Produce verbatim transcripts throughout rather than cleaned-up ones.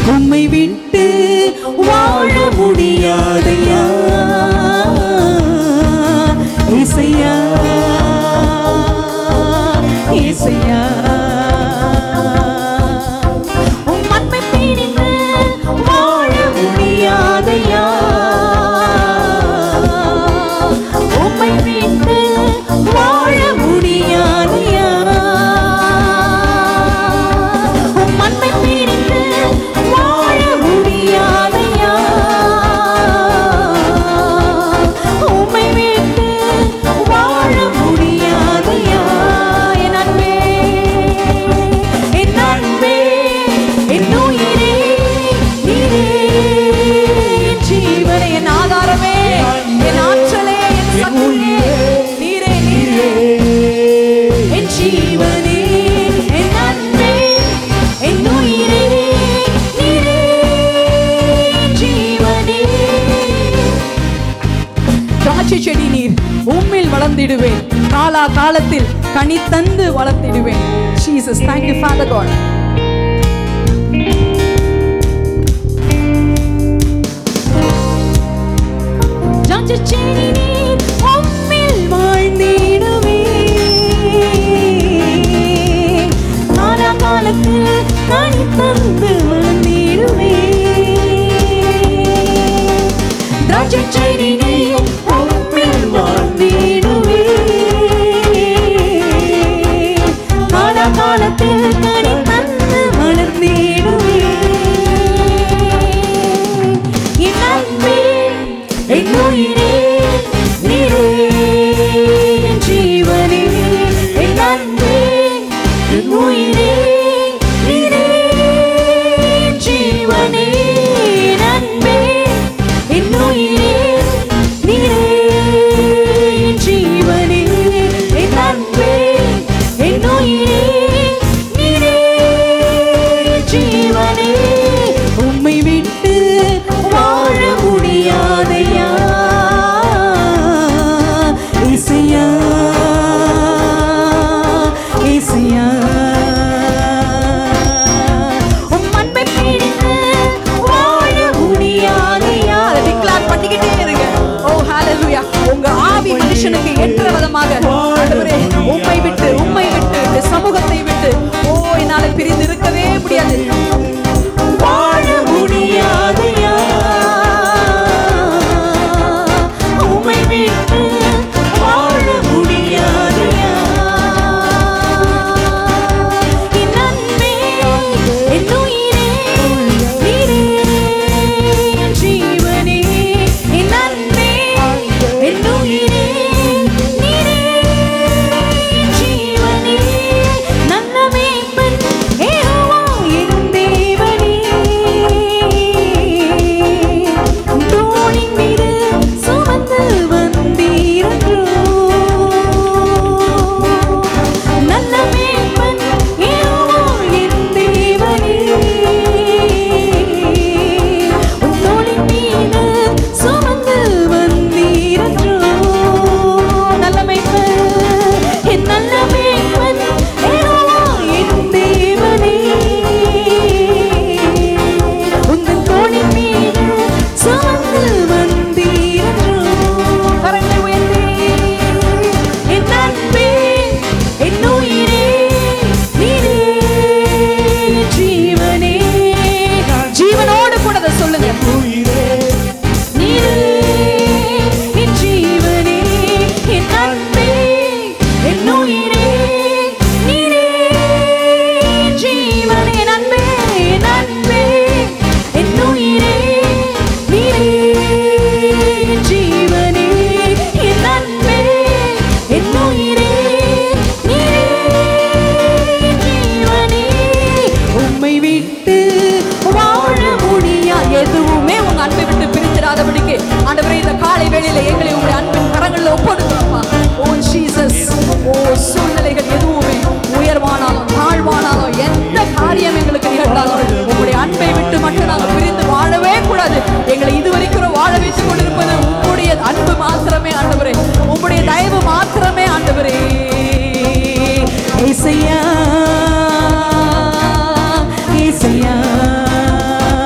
உம்மை விட்டு வாழ முடியாதையா இசையா இசையா உம் அன்பை பிரிந்து வாழ முடியாதையா உம்மை விட்டு வாழ முடியாதையா உம் அன்பை பிரிந்து வாழ முடியாதையா உம்மை விட்டு வாழ முடியாதையா என் அன்பே என் அன்பே என் உயிரே நீரே என் ஜீவனே என் ஆதாரமே என் ஆற்றலே என் சக்தியே நீரே நீரே என் ஜீவனே என் அன்பே என் உயிரே நீரே என் ஜீவனே திராட்சை செடி நீர் உம்மில் வளர்ந்திடுவேன் காலா காலத்தில் கனி தந்து வளர்த்திடுவேன். Jesus, thank you Father God. திராட்சை செடி நீர் உம்மில் வாழ்ந்திடுவேன் காலா காலத்தில் கனி தந்து வளர்ந்திடுவேன். திராட்சை செடி நீர் உம்மில் வாழ்ந்திடுவேன் காலா காலத்தில் கனி தந்து வளர்ந்திடுவேன். என் அன்பே என் உயிரே நீரே என் ஜீவனே என் அன்பே என் உயிரே நீரே என் ஜீவனே என் அன்பே என் உயிரே நீரே என் ஜீவனே என் அன்பே என் உயிரே நீரே என் ஜீவனே உம்மை விட்டு வாழ முடியாதையா இசையா இசையா உம் அன்பை பிரிந்து வாழ முடியாதையா. அதை டிக்ளேர் பண்ணிக்கிட்டே இருங்க. ஓ ஹalleluya. உங்க ஆவி மனுஷனுக்கு ஏற்ற விதமாக ஆண்டவரே உம்மை விட்டு உம்மை விட்டு இந்த சமூகத்தை விட்டு ஓ என்னால பிரிந்து இருக்கவே முடியாது வாழ முடியாதையா உம்மை விட்டு வாழ முடியாதையா. என் அன்பே என் உயிரே நீரே என் ஜீவனே என் அன்பே என் உயிரே நீரே என் ஜீவனே நல்ல மேய்ப்பன் யெகோவா என் தேவனே தோளின் மீது சுமந்து வந்தீரன்றோ நல்ல மேய்ப்பன் யெகோவா என் தேவனே தோளின் மீது சுமந்து வந்தீரன்றோ நல்ல மேய்ப்பன் என் நல்ல மேய்ப்பன் யெகோவா என் தேவனே உந்தன் தோளின் மீது சுமந்து வந்தீரன்றோ கரங்களை உயர்த்தி என் அன்பே என் உயிரே நீரே என் ஜீவனே ஜீவனோடு கூட அதை சொல்லுங்க நீரே என் ஜீவனே என் அன்பே என் உயிரே நீரே என் ஜீவனே என் அன்பே என் அன்பே என் உயிரே நீரே என் ஜீவனே என் அன்பே என் உயிரே நீரே என் ஜீவனே உம்மை விட்டு வாழ முடியா எதுவுமே உங்க அன்பை விட்டு பிரிஞ்சிடாதபடிக்கு ஆண்டவரே இந்த காலை வேளையில எங்களை உங்களுடைய அன்பின் கரங்களில் ஒப்படைக்கிறோம்ப்பா. ஓ ஜீசஸ் ஓ சூழ்நிலைகள் எதுவுமே உயர்வானாலும் தாழ்வானாலும் எந்த காரியம் எங்களுக்கு நிகழ்ந்தாலும் உங்களுடைய அன்பை விட்டு மட்டும் நாங்கள் பிரிந்து வாழவே கூடாது. எங்களை இதுவரைக்கும் வாழ வைத்துக் கொண்டிருப்பது உங்களுடைய அன்பு மாத்திரமே ஆண்டவரே உங்களுடைய தயவு மாத்திரமே ஆண்டவரே. இசையா இசையா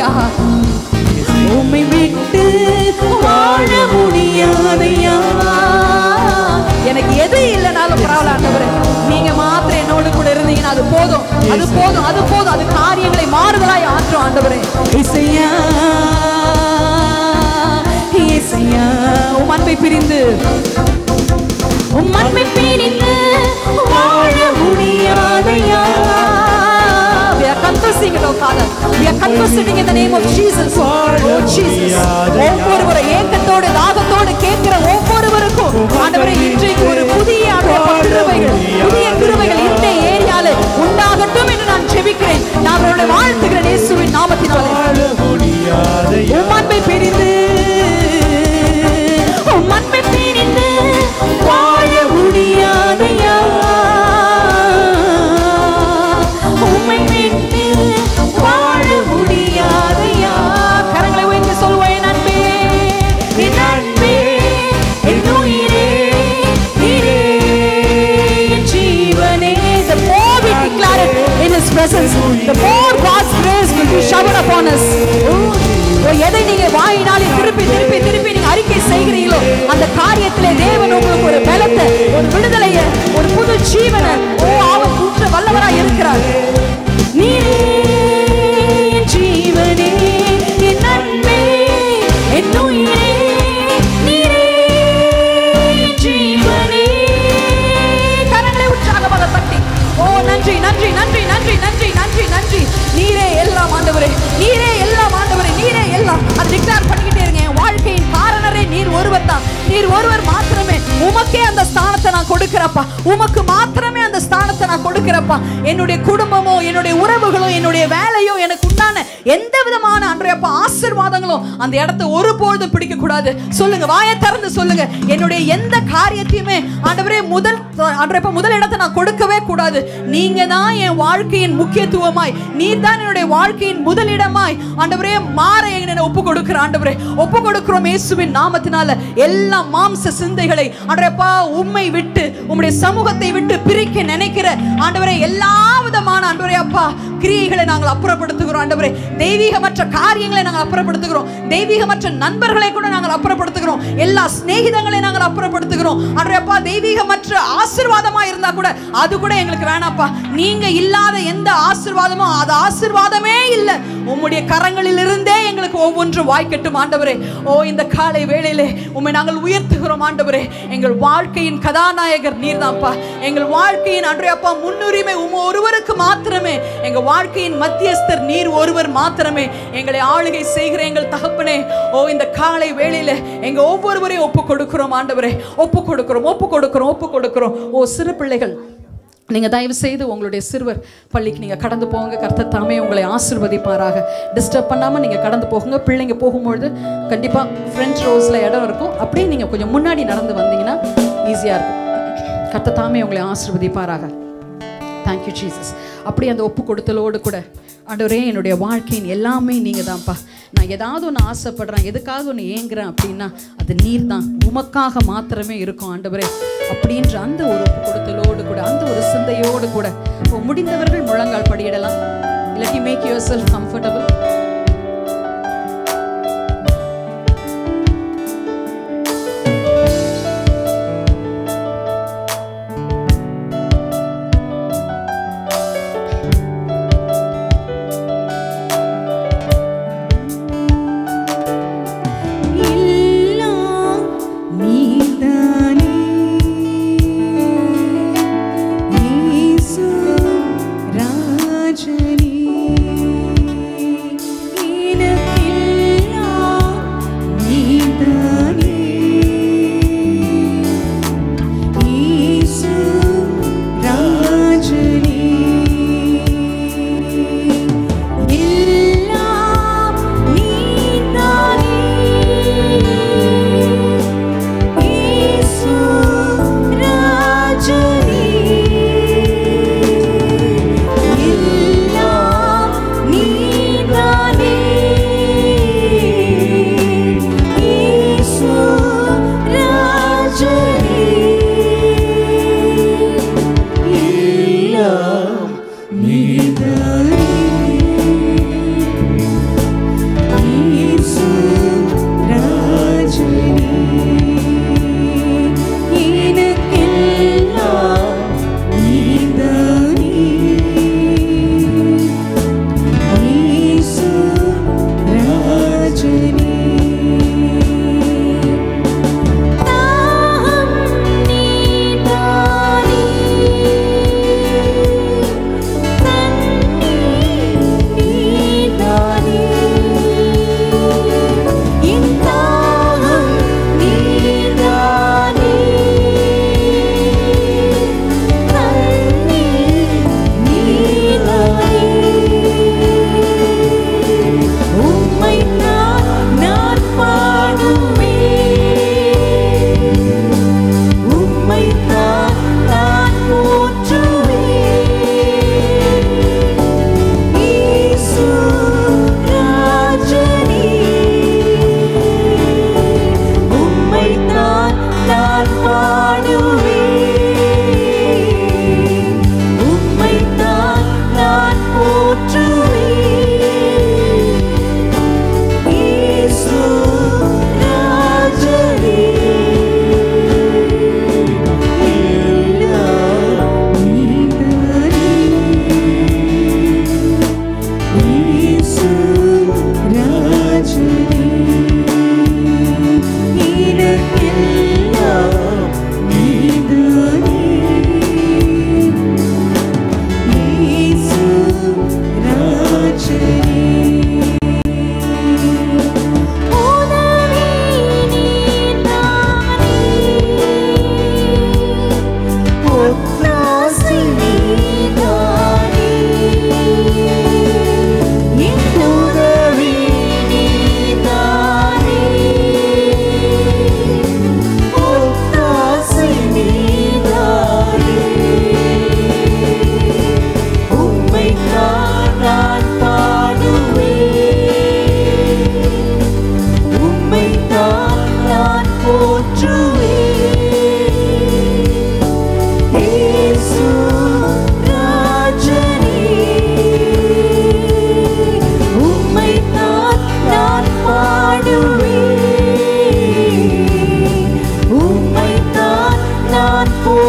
முடியாதையா, உம்மை விட்டு வாழ முடியாதையா. எனக்கு எது இல்லைனாலும் பரவாயில்ல ஆண்டவரே, நீங்க மாத்திரம் என்னோடு கூட இருந்தீங்கன்னா அது போதும், அது போதும், அது போதும். அது காரியங்களை மாறுதலாய் ஆற்றும் ஆண்டவரே. இசையா இசையா, உம் அன்பை பிரிந்து உம் அன்பை பிரிந்து வாழ முடியாதையா. We are confessing it, oh Father. We are confessing in the name of Jesus. Oh Jesus. ஒவ்வொருவரை ஏக்கத்தோடு தாகத்தோடு கேட்கிற ஒவ்வொருவருக்கும் ஆண்டவரே இன்றைக்கு ஒரு புதிய கிருபைகள், புதிய கிருபைகள் இந்த ஏரியால உண்டாகட்டும் என்று நான் ஜெபிக்கிறேன். நான் அவர்களை வாழ்த்துகிறேன் இயேசுவின் நாமத்தினாலே. உம் அன்பை பிரிந்து உம் அன்பை பிரிந்து வாழ முடியாதையா, உம்மை விட்டு வாழ முடியாதையா. கரங்களை உயர்த்தி சொல்வோம், என் அன்பே, என் அன்பே, என் உயிரே, நீரே என் ஜீவனே. The more we declare it in His presence, the more God's grace will be showered upon us. எதை நீங்க வாயினாலே திருப்பி திருப்பி திருப்பி நீங்க அறிக்கை செய்கிறீங்களோ அந்த காரியத்திலே தேவன் உங்களுக்கு ஒரு பலத்தை, ஒரு விடுதலையை, ஒரு புது ஜீவனை ஓ அவர் கூற்ற வல்லவராய் இருக்கிறார். நீரே என் ஜீவனே, என் அன்பே, என் உயிரே, நீரே என் ஜீவனே. கரங்களை உற்சாகமாக தட்டி ஓ நன்றி நன்றி நன்றி நன்றி நன்றி நன்றி நன்றி. நீரே எல்லாம் ஆண்டவரே, நீரே எல்லாம் ஆண்டவரே, நீரே எல்லாம். அது டிக்ளேர் பண்ணிக்கிட்டே இருங்க. என் வாழ்க்கையின் காரணரே நீர் ஒருவர் தான், நீர் ஒருவர் மாத்திரமே. உமக்கே அந்த ஸ்தானத்தை நான் கொடுக்கிறப்பா, உமக்கு மாத்திரமே அந்த ஸ்தானத்தை நான் கொடுக்கிறப்பா. என்னுடைய குடும்பமோ, என்னுடைய உறவுகளோ, என்னுடைய வேலையோ, எனக்கு உண்டான எந்த விதமான அன்றையப்பா ஆசீர்வாதங்களும் அந்த இடத்தை ஒருபொழுதும் பிடிக்க கூடாது. சொல்லுங்க, வாயை திறந்து சொல்லுங்க. என்னுடைய எந்த காரியத்தையுமே ஆண்டவரே முதல் அன்றையப்பா முதல் இடத்தை நான் கொடுக்கவே கூடாது. நீங்க தான் என் வாழ்க்கையின் முக்கியத்துவமாய், நீர் தான் என்னுடைய வாழ்க்கையின் முதலிடமாய் ஆண்டவரே மாற என்னை ஒப்பு கொடுக்கிற ஆண்டவரே ஒப்பு கொடுக்கிறோம் இயேசுவின் நாமத்தினால. எல்லா மாம்ச சிந்தைகளை ஆண்டவரேப்பா உம்மை விட்டு, உம்முடைய சமூகத்தை விட்டு பிரிக்க நினைக்கிற ஆண்டவரே எல்லா விதமான ஆண்டவரே அப்பா கிரியைகளை நாங்கள் அப்புறப்படுத்துகிறோம் ஆண்டவரே. தெய்வீகமற்ற காரியங்களை நாங்கள் அப்புறப்படுத்துகிறோம். தெய்வீகமற்ற நண்பர்களை கூட நாங்கள் அப்புறப்படுத்துகிறோம். எல்லா சிநேகிதங்களை நாங்கள் அப்புறப்படுத்துகிறோம் ஆண்டவரே அப்பா. தெய்வீகமற்ற ஆசீர்வாதமா இருந்தா கூட அது கூட எங்களுக்கு வேணாப்பா. நீங்க இல்லாத எந்த ஆசீர்வாதமோ அது ஆசீர்வாதமே இல்லை. உம்முடைய கரங்களில் இருந்தே எங்களுக்கு ஒவ்வொன்றும் வாய்க்கட்டும் ஆண்டவரே. ஓ இந்த காலை வேளையிலே உம்மை நாங்கள் உயர்த்துகிறோம் ஆண்டவரே. எங்கள் வாழ்க்கையின் கதாநாயகர் நீர்தான்ப்பா. எங்கள் வாழ்க்கையின் அன்றைய அப்பா முன்னுரிமை உம் ஒருவருக்கு மாத்திரமே. எங்கள் வாழ்க்கையின் மத்தியஸ்தர் நீர் ஒருவர் மாத்திரமே. எங்களை ஆளுகை செய்கிற எங்கள் தகப்பனே, ஓ இந்த காலை வேளையில எங்க ஒவ்வொருவரையும் ஒப்பு கொடுக்கிறோம் ஆண்டவரே. ஒப்பு கொடுக்கிறோம் ஒப்பு கொடுக்கிறோம் ஒப்பு கொடுக்கிறோம். ஓ சிறு பிள்ளைகள், நீங்கள் தயவு செய்து உங்களுடைய சிறுவர் பள்ளிக்கு நீங்கள் கடந்து போங்க. கர்த்தர் தாமே உங்களை ஆசீர்வதிப்பாராக. டிஸ்டர்ப் பண்ணாமல் நீங்கள் கடந்து போகுங்க. பிள்ளைங்க போகும்பொழுது கண்டிப்பாக ஃப்ரண்ட் ரோஸில் இடம் இருக்கும். அப்படியே நீங்கள் கொஞ்சம் முன்னாடி நடந்து வந்தீங்கன்னா ஈஸியாக இருக்கும். கர்த்தர் தாமே உங்களை ஆசீர்வதிப்பாராக. Thank you Jesus. அப்படியே அந்த ஒப்பு கொடுத்தலோடு கூட ஆண்டவரே என்னுடைய வாழ்க்கையின் எல்லாமே நீங்கள் தான்ப்பா. நான் ஏதாவது ஒன்று ஆசைப்படுறேன், எதுக்காக ஒன்று ஏங்குறேன் அப்படின்னா அது நீர் தான். உமக்காக மாத்திரமே இருக்கும் ஆண்டவரே அப்படின்ற அந்த ஒரு ஒப்பு கொடுத்தலோடு கூட, அந்த ஒரு சிந்தையோடு கூட முடிந்தவர்கள் முழங்கால் படியிடலாம். இல்லாட்டி மேக் யுவர் செல்ஃப் கம்ஃபர்டபுள்.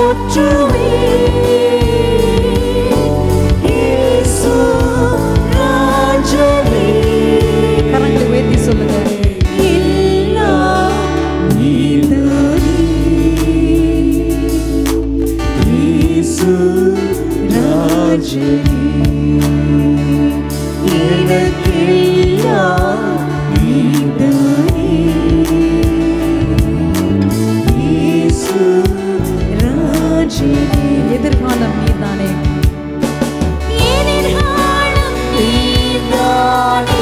போற்றுவே இயேசு ராஜனே. கரங்களை உயர்த்தி சொல்லுங்க. எல்லாம் நீதானே இயேசு ராஜனே. எனக்கெல்லாம் நீதானே இயேசு ராஜனே. எதிர்காலம் நீதானே எதிர்காலம் நீதானே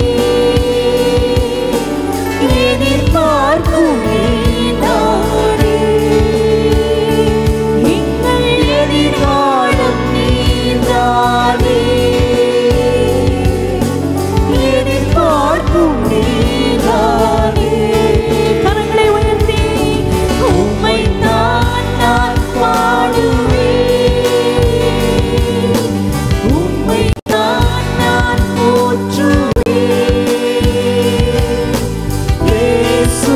எதிர்பார்க்கும் நீதானே எங்கள் எதிர்காலம் நீதானே எதிர்பார்க்கும் நீதானே. கரங்களை உயர்த்தி உம்மை தான் நான் பாடுவேன் உம்மை தான் நான் போற்றுவேன் இயேசு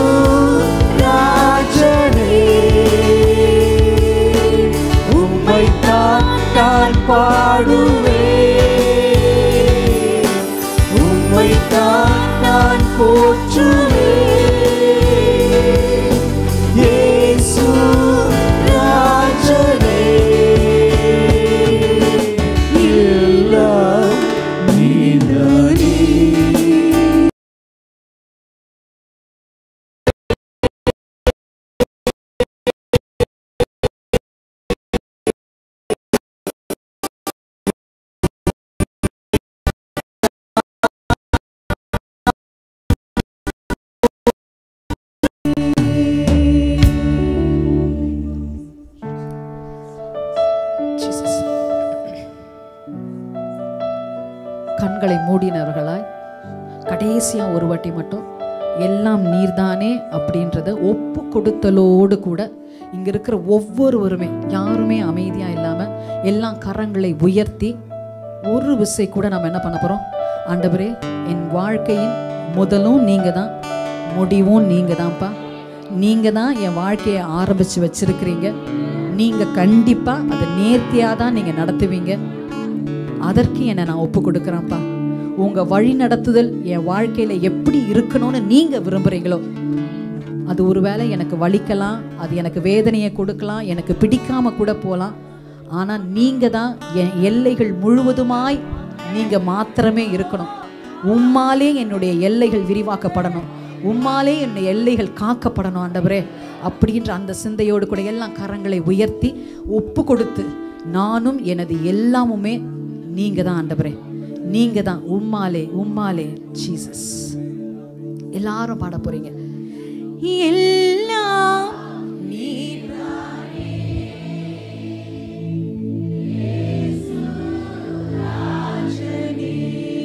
ராஜனே உம்மை தான் நான் பாடுவேன் உம்மை தான் நான் போற்றுவேன் இயேசு ராஜனே. எல்லாம் நீதானே. கண்களை மூடினவர்களாய் கடைசியா ஒரு வாட்டி மட்டும் எல்லாம் நீர்தானே அப்படின்றத ஒப்பு கொடுத்தலோடு கூட இங்க இருக்கிற ஒவ்வொருவருமே யாருமே அமைதியா இல்லாம எல்லாம் கரங்களை உயர்த்தி ஒரு விசை கூட நம்ம என்ன பண்ண போறோம். ஆண்டவரே, என் வாழ்க்கையின் முதலும் நீங்க தான், முடிவும் நீங்க தான்ப்பா. நீங்க தான் என் வாழ்க்கையை ஆரம்பிச்சு வச்சிருக்கிறீங்க. நீங்க கண்டிப்பா அதை நேர்த்தியா தான் நீங்க நடத்துவீங்க. அதற்கு என்னை நான் ஒப்பு கொடுக்குறேன்ப்பா. உங்க வழி நடத்துதல் என் வாழ்க்கையில எப்படி இருக்கணும்னு நீங்க விரும்புறீங்களோ அது ஒருவேளை எனக்கு வலிக்கலாம், அது எனக்கு வேதனையை கொடுக்கலாம், எனக்கு பிடிக்காம கூட போகலாம். ஆனா நீங்க தான் என் எல்லைகள் முழுவதுமாய் நீங்க மாத்திரமே இருக்கணும். உம்மாலே என்னுடைய எல்லைகள் விரிவாக்கப்படணும், உம்மாலே என்னுடைய எல்லைகள் காக்கப்படணும் ஆண்டவரே அப்படின்ற அந்த சிந்தையோடு கூட எல்லாம் கரங்களை உயர்த்தி ஒப்பு கொடுத்து, நானும் எனது எல்லாமுமே நீங்க தான் ஆண்டவரே, நீங்க தான், உம்மாலே உம்மாலே ஜீசஸ். எல்லாரும் பாட போறீங்க. எல்லாம் நீதானே இயேசு ராஜனே,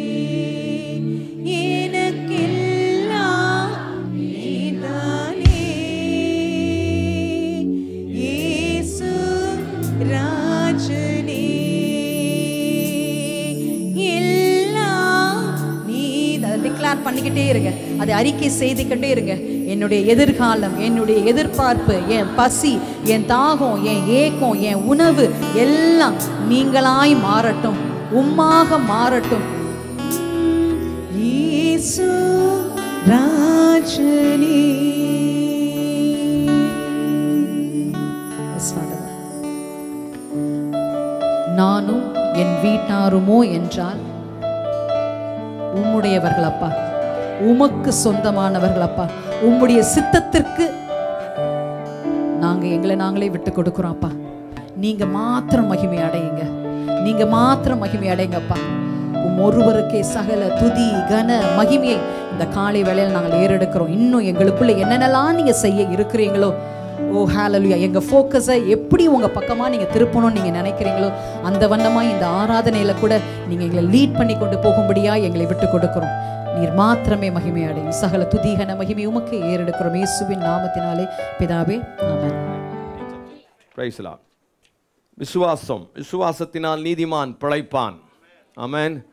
எனக்கெல்லாம் நீதானே இயேசு ராஜனே, எல்லாம் நீதான். டிக்ளேர் பண்ணிக்கிட்டே இருங்க, அதை அறிக்கை செய்துக்கிட்டே இருங்க. என்னுடைய எதிர்காலம், என்னுடைய எதிர்பார்ப்பு, என் பசி, என் தாகம், என் ஏக்கம், என் உணவு எல்லாம் நீங்களாய் மாறட்டும், உம்மாக மாறட்டும். இயேசு ராஜனே. நானும் என் வீட்டாருமோ என்றால் உம்முடையவர்கள் அப்பா, உமக்கு சொந்தமானவர்கள் அப்பா. உம்முடைய சித்தத்திற்கு நாங்க எங்களை நாங்களே விட்டு கொடுக்கிறோம் அப்பா. நீங்க மாத்திரம் மகிமை அடையுங்க, நீங்க மாத்திரம் மகிமை அடையுங்கப்பா. உம் ஒருவருக்கே சகல துதி கன மகிமையை இந்த காலை வேளையில் நாங்கள் ஏறெடுக்கிறோம். இன்னும் எங்களுக்குள்ள என்னென்னலாம் நீங்க செய்ய இருக்கிறீங்களோ, ஓ ஹalleluya, எங்க ஃபோக்கஸை எப்படி உங்க பக்கமா நீங்க திருப்பணும்னு நீங்க நினைக்கிறீங்களோ அந்த வண்ணமா இந்த ஆராதனையில கூட நீங்க எங்களை லீட் பண்ணி கொண்டு போகும்படியா எங்களை விட்டு கொடுக்கிறோம். நீர் மாத்திரமே மகிமை அடையும். சகல துதிகன மகிமை உமக்கு ஏறெடுக்கிறோம் இயேசுவின் நாமத்தினாலே பிதாவே, ஆமென். Praise the Lord. விசுவாசம், விசுவாசத்தினால் நீதிமான் பிழைப்பான். ஆமென்.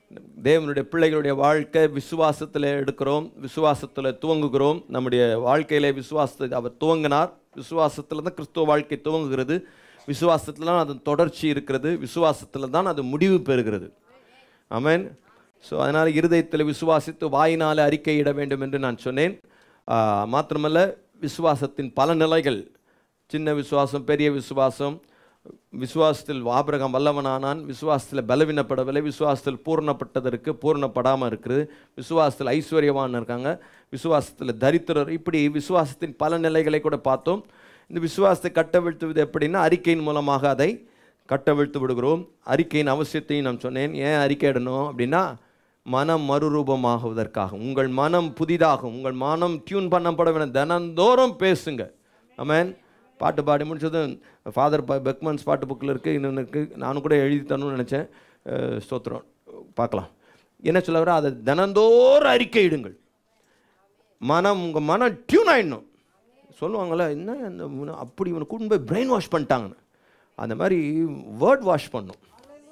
தேவனுடைய பிள்ளைகளுடைய வாழ்க்கை விசுவாசத்தில் எடுக்கிறோம், விசுவாசத்தில் துவங்குகிறோம். நம்முடைய வாழ்க்கையிலே விசுவாசத்தை அவர் துவங்கினார். விசுவாசத்தில் தான் கிறிஸ்துவ வாழ்க்கை துவங்குகிறது. விசுவாசத்தில் தான் அது தொடர்ச்சி இருக்கிறது. விசுவாசத்தில் தான் அது முடிவு பெறுகிறது. ஆமென். ஸோ அதனால் இருதயத்தில் விசுவாசித்து வாயினால் அறிக்கையிட வேண்டும் என்று நான் சொன்னேன். மாத்திரமல்ல, விசுவாசத்தின் பல நிலைகள், சின்ன விசுவாசம், பெரிய விசுவாசம். விசுவாசத்தில் ஆபிரகாம் வல்லவனானான், விசுவாசத்தில் பலவீனப்படவில்லை, விசுவாசத்தில் பூர்ணப்பட்டதற்கு பூர்ணப்படாமல் இருக்குது, விசுவாசத்தில் ஐஸ்வர்யவான் இருக்காங்க, விசுவாசத்தில் தரித்திரர். இப்படி விசுவாசத்தின் பல நிலைகளை கூட பார்த்தோம். இந்த விசுவாசத்தை கட்டவிழ்த்துவது எப்படின்னா, அறிக்கையின் மூலமாக அதை கட்டவிழ்த்து விடுகிறோம். அறிக்கையின் அவசியத்தையும் நான் சொன்னேன். ஏன் அறிக்கையிடணும் அப்படின்னா, மனம் மறுரூபமாகுவதற்காக. உங்கள் மனம் புதிதாகும், உங்கள் மனம் டியூன் பண்ணப்பட வேண்டும். தினந்தோறும் பேசுங்க. ஆமென். பாட்டு பாடி முடிச்சதும் ஃபாதர் பெக்மன்ஸ் பாட்டு புக்கில் இருக்குது, இன்னொன்று இருக்குது, நானும் கூட எழுதி தரணும்னு நினச்சேன். ஸ்தோத்திரம், பார்க்கலாம். என்ன சொல்ல வர, அதை தினந்தோறும் அறிக்கையிடுங்கள். மனம், உங்கள் மனம் டியூன் ஆகிடணும். சொல்லுவாங்களே, என்ன அந்த அப்படி இவனை கூட்டு போய் பிரெயின் வாஷ் பண்ணிட்டாங்கன்னு, அந்த மாதிரி வேர்ட் வாஷ் பண்ணும்.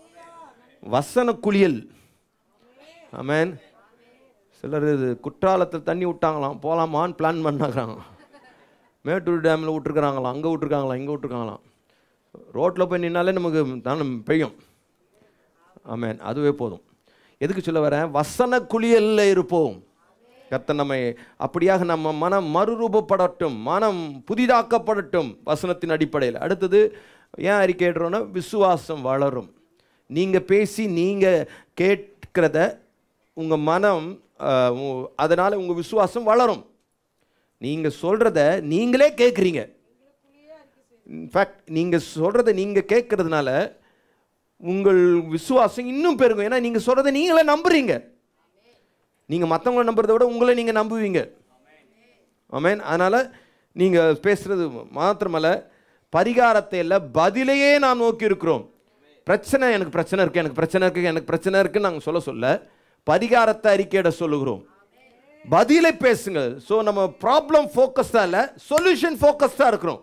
வசன குளியல். ஆமென். சிலர் இது குற்றாலத்தில் தண்ணி விட்டாங்களாம், போகலாமான்னு பிளான் பண்ணாங்கிறாங்க. மேட்டூர் டேமில் விட்டுருக்குறாங்களாம், அங்கே விட்டுருக்காங்களாம், இங்கே விட்டுருக்காங்களாம். ரோட்டில் போய் நின்னாலே நமக்கு தானே பெய்யும். ஆமென். அதுவே போதும். எதுக்கு சொல்ல வரேன், வசன குளியலில் இருப்போம். கர்த்தர் நம்மை அப்படியாக நம்ம மனம் மறுரூபப்படட்டும், மனம் புதிதாக்கப்படட்டும் வசனத்தின் அடிப்படையில். அடுத்தது ஏன் அறிக்கையிடுறோன்னா, விசுவாசம் வளரும். நீங்கள் பேசி நீங்கள் கேட்கிறத உங்கள் மனம், அதனால் உங்கள் விசுவாசம் வளரும். நீங்கள் சொல்கிறத நீங்களே கேட்குறீங்க. இன்ஃபேக்ட் நீங்கள் சொல்கிறத நீங்கள் கேட்கறதுனால உங்கள் விசுவாசம் இன்னும் பெருகும். ஏன்னா நீங்கள் சொல்கிறத நீங்களே நம்புறீங்க. நீங்கள் மற்றவங்களை நம்புறதை விட உங்களை நீங்கள் நம்புவீங்க. ஆமென். அதனால் நீங்கள் பேசுகிறது மாத்திரமல்ல, பரிகாரத்தை இல்லை, பதிலையே நாம் நோக்கி இருக்கிறோம். பிரச்சனை, எனக்கு பிரச்சனை இருக்குது, எனக்கு பிரச்சனை இருக்குது, எனக்கு பிரச்சனை இருக்குன்னு நாங்கள் சொல்ல சொல்ல பரிகாரத்தை அறிக்கையிட சொல்லுகிறோம். பதிலை பேசுங்க. ஸோ நம்ம ப்ராப்ளம் ஃபோக்கஸ்டாக இல்லை, சொல்யூஷன் ஃபோக்கஸ்டாக இருக்கிறோம்.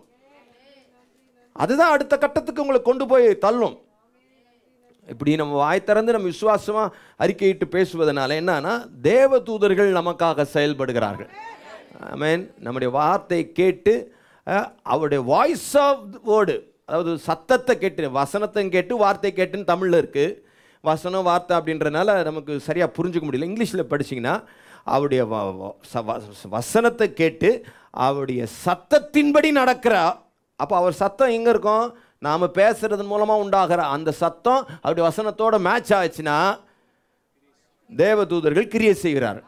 அதுதான் அடுத்த கட்டத்துக்கு உங்களை கொண்டு போய் தள்ளும். இப்படி நம்ம வாய் திறந்து நம்ம விசுவாசமாக அறிக்கையிட்டு பேசுவதனால என்னன்னா, தேவ தூதர்கள் நமக்காக செயல்படுகிறார்கள். ஆமென். நம்முடைய வார்த்தை கேட்டு, அவருடைய வாய்ஸ் ஆஃப் வேர்டு, அதாவது சத்தத்தை கேட்டு, வசனத்தை கேட்டு வார்த்தை கேட்டுன்னு தமிழில் இருக்குது. வசனம் வார்த்தை அப்படின்றனால நமக்கு சரியாக புரிஞ்சுக்க முடியல. இங்கிலீஷில் படிச்சிங்கன்னா, அவருடைய வசனத்தை கேட்டு அவருடைய சத்தத்தின்படி நடக்கிறா. அப்போ அவர் சத்தம் எங்கே இருக்கும், நாம் பேசுறதன் மூலமாக உண்டாகிற அந்த சத்தம் அவருடைய வசனத்தோட மேட்ச் ஆச்சுன்னா தேவ தூதர்கள் கிரியை செய்கிறார்.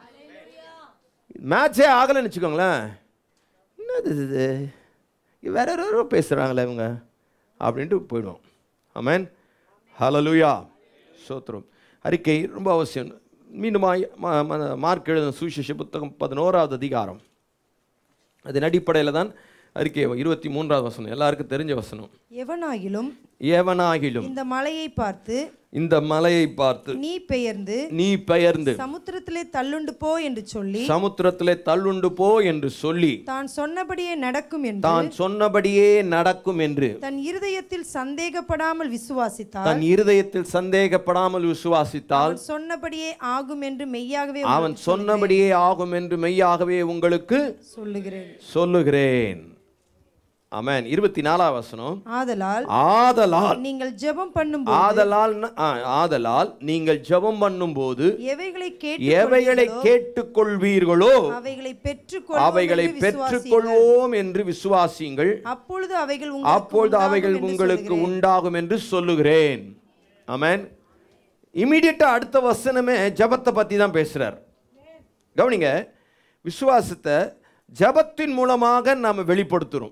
மேட்சே ஆகலைன்னு வச்சுக்கோங்களேன், என்னது இது வேற யாரோ பேசுகிறாங்களே இவங்க அப்படின்ட்டு போயிடுவோம். ஆமென். ஹல்லேலூயா. ஸ்தோத்திரம். அறிக்கை ரொம்ப அவசியம். மீண்டும் மார்க் எழுதின சுவிசேஷ புத்தகம் பதினோராவது அதிகாரம், அதன் அடிப்படையில் தான் அறிக்கை. இருபத்தி மூன்றாவது வசனம் எல்லாருக்கும் தெரிஞ்ச வசனம். எவனாகிலும் எவனாகிலும் இந்த மலையை பார்த்து இந்த மலையை பார்த்து நீ பெயர்ந்து நீ பெயர்ந்து சமுத்திரத்திலே தள்ளுண்டு போ என்று சொல்லி சமுத்திரத்திலே தள்ளுண்டு போ என்று சொல்லி தான் சொன்னபடியே நடக்கும் என்று தான் சொன்னபடியே நடக்கும் என்று தன் இருதயத்தில் சந்தேகப்படாமல் விசுவாசித்தால் தன் இருதயத்தில் சந்தேகப்படாமல் விசுவாசித்தால் சொன்னபடியே ஆகும் என்று மெய்யாகவே அவன் சொன்னபடியே ஆகும் என்று மெய்யாகவே உங்களுக்கு சொல்லுகிறேன் சொல்லுகிறேன். ஆமென். இருபத்தி நாலாவது வசனம். ஆதலால் ஆதலால் நீங்கள் ஜெபம் பண்ணும்போது ஆதலால் ஆதலால் நீங்கள் ஜெபம் பண்ணும்போது எவைகளை கேட்டு எவைகளை கேட்டுக்கொள்வீர்களோ அவைகளை பெற்றுக்கொள் அவைகளை பெற்றுக்கொள்வோம் என்று விசுவாசியுங்கள். அப்பொழுது அவைகள் அப்பொழுது அவைகள் உங்களுக்கு உண்டாகும் என்று சொல்லுகிறேன். ஆமென். இமிடியேட்டா அடுத்த வசனமே ஜெபத்தை பத்தி தான் பேசுறார். கவனிங்க, விசுவாசத்தை ஜெபத்தின் மூலமாக நாம வெளிப்படுத்துறோம்.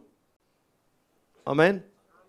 ஆமென்.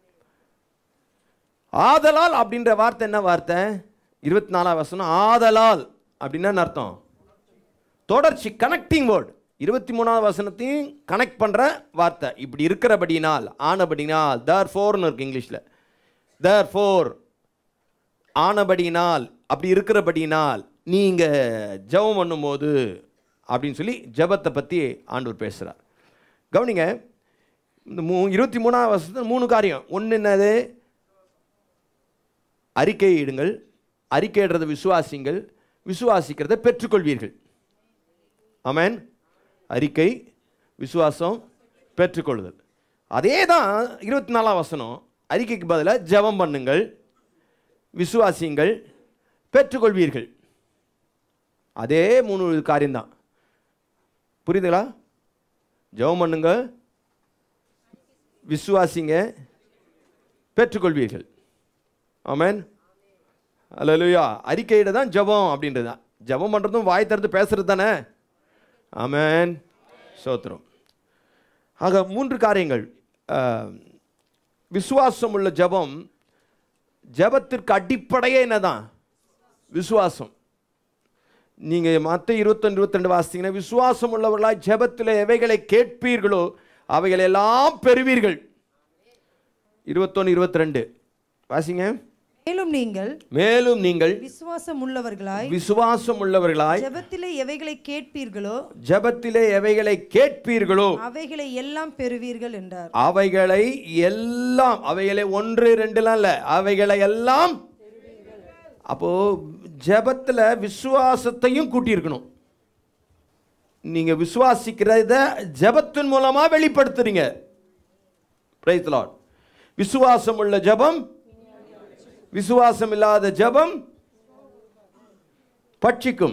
ஆதலால் அப்படின்ற வார்த்தை என்ன வார்த்தை? இருபத்தி நாலாவது வசனம். ஆதலால் அப்படின்னா அர்த்தம் தொடர்ச்சி, கனெக்டிங் வேர்ட். இருபத்தி மூணாவது வசனத்தையும் கனெக்ட் பண்ற வார்த்தை. இப்படி இருக்கிறபடினால், ஆனபடினால், தேர்ஃபோர்னு இருக்கு இங்கிலீஷ்ல. தேர்ஃபோர், ஆனபடினால், அப்படி இருக்கிறபடினால் நீங்க ஜெபம் பண்ணும்போது அப்படின்னு சொல்லி ஜெபத்தை பத்தி ஆண்டவர் பேசுறார். கவனிங்க, இந்த மூ இருபத்தி மூணாவது வருஷத்தில் மூணு காரியம். ஒன்று என்னது? அறிக்கையிடுங்கள், அறிக்கையிடுறது விசுவாசிங்கள். விசுவாசிக்கிறதை பெற்றுக்கொள்வீர்கள். ஆமென். அறிக்கை, விசுவாசம், பெற்றுக்கொள்ளுதல். அதே தான் இருபத்தி நாலாம் வசனம். அறிக்கைக்கு பதிலாக ஜெபம் பண்ணுங்கள், விசுவாசியுங்கள், பெற்றுக்கொள்வீர்கள். அதே மூணு காரியம்தான். புரியுதுங்களா? ஜெபம் பண்ணுங்க, விசுவாசிங்க, பெற்றுக்கொள்வீர்கள். ஆமென். அல்லேலூயா. அறிக்கையிட தான் ஜெபம் அப்படின்றது தான். ஜெபம் பண்ணுறதும் வாய் திறந்து பேசுறது தானே. ஆமென். ஸ்தோத்திரம். ஆக மூன்று காரியங்கள். விசுவாசம் உள்ள ஜெபம். ஜெபத்திற்கு அடிப்படையே என்னதான்? விசுவாசம். நீங்கள் மத்த இருபத்தொன்று இருபத்தி ரெண்டு வாசித்தீங்கன்னா, விசுவாசம் உள்ளவர்களாய் ஜெபத்தில் எவைகளை கேட்பீர்களோ அவைகள் எல்லாம் பெறுவீர்கள். இருபத்தொன்று இருபத்தி ரெண்டு வாசிங்க. மேலும் நீங்கள் மேலும் நீங்கள் விசுவாசம் உள்ளவர்களாய் விசுவாசம் உள்ளவர்களாய் ஜெபத்திலே எவைகளை கேட்பீர்களோ ஜெபத்திலே எவைகளை கேட்பீர்களோ அவைகளை எல்லாம் பெறுவீர்கள் என்றார். அவைகளை எல்லாம், அவைகளை ஒன்று ரெண்டுலாம் இல்ல, அவைகளை எல்லாம். அப்போ ஜெபத்தில் விசுவாசத்தையும் கூட்டியிருக்கணும். நீங்க விசுவாசிக்கிறத ஜெபத்தின் மூலமா வெளிப்படுத்துறீங்க. Price the Lord. விசுவாசம் உள்ள ஜெபம், விசுவாசம் இல்லாத ஜெபம் பட்சிக்கும்.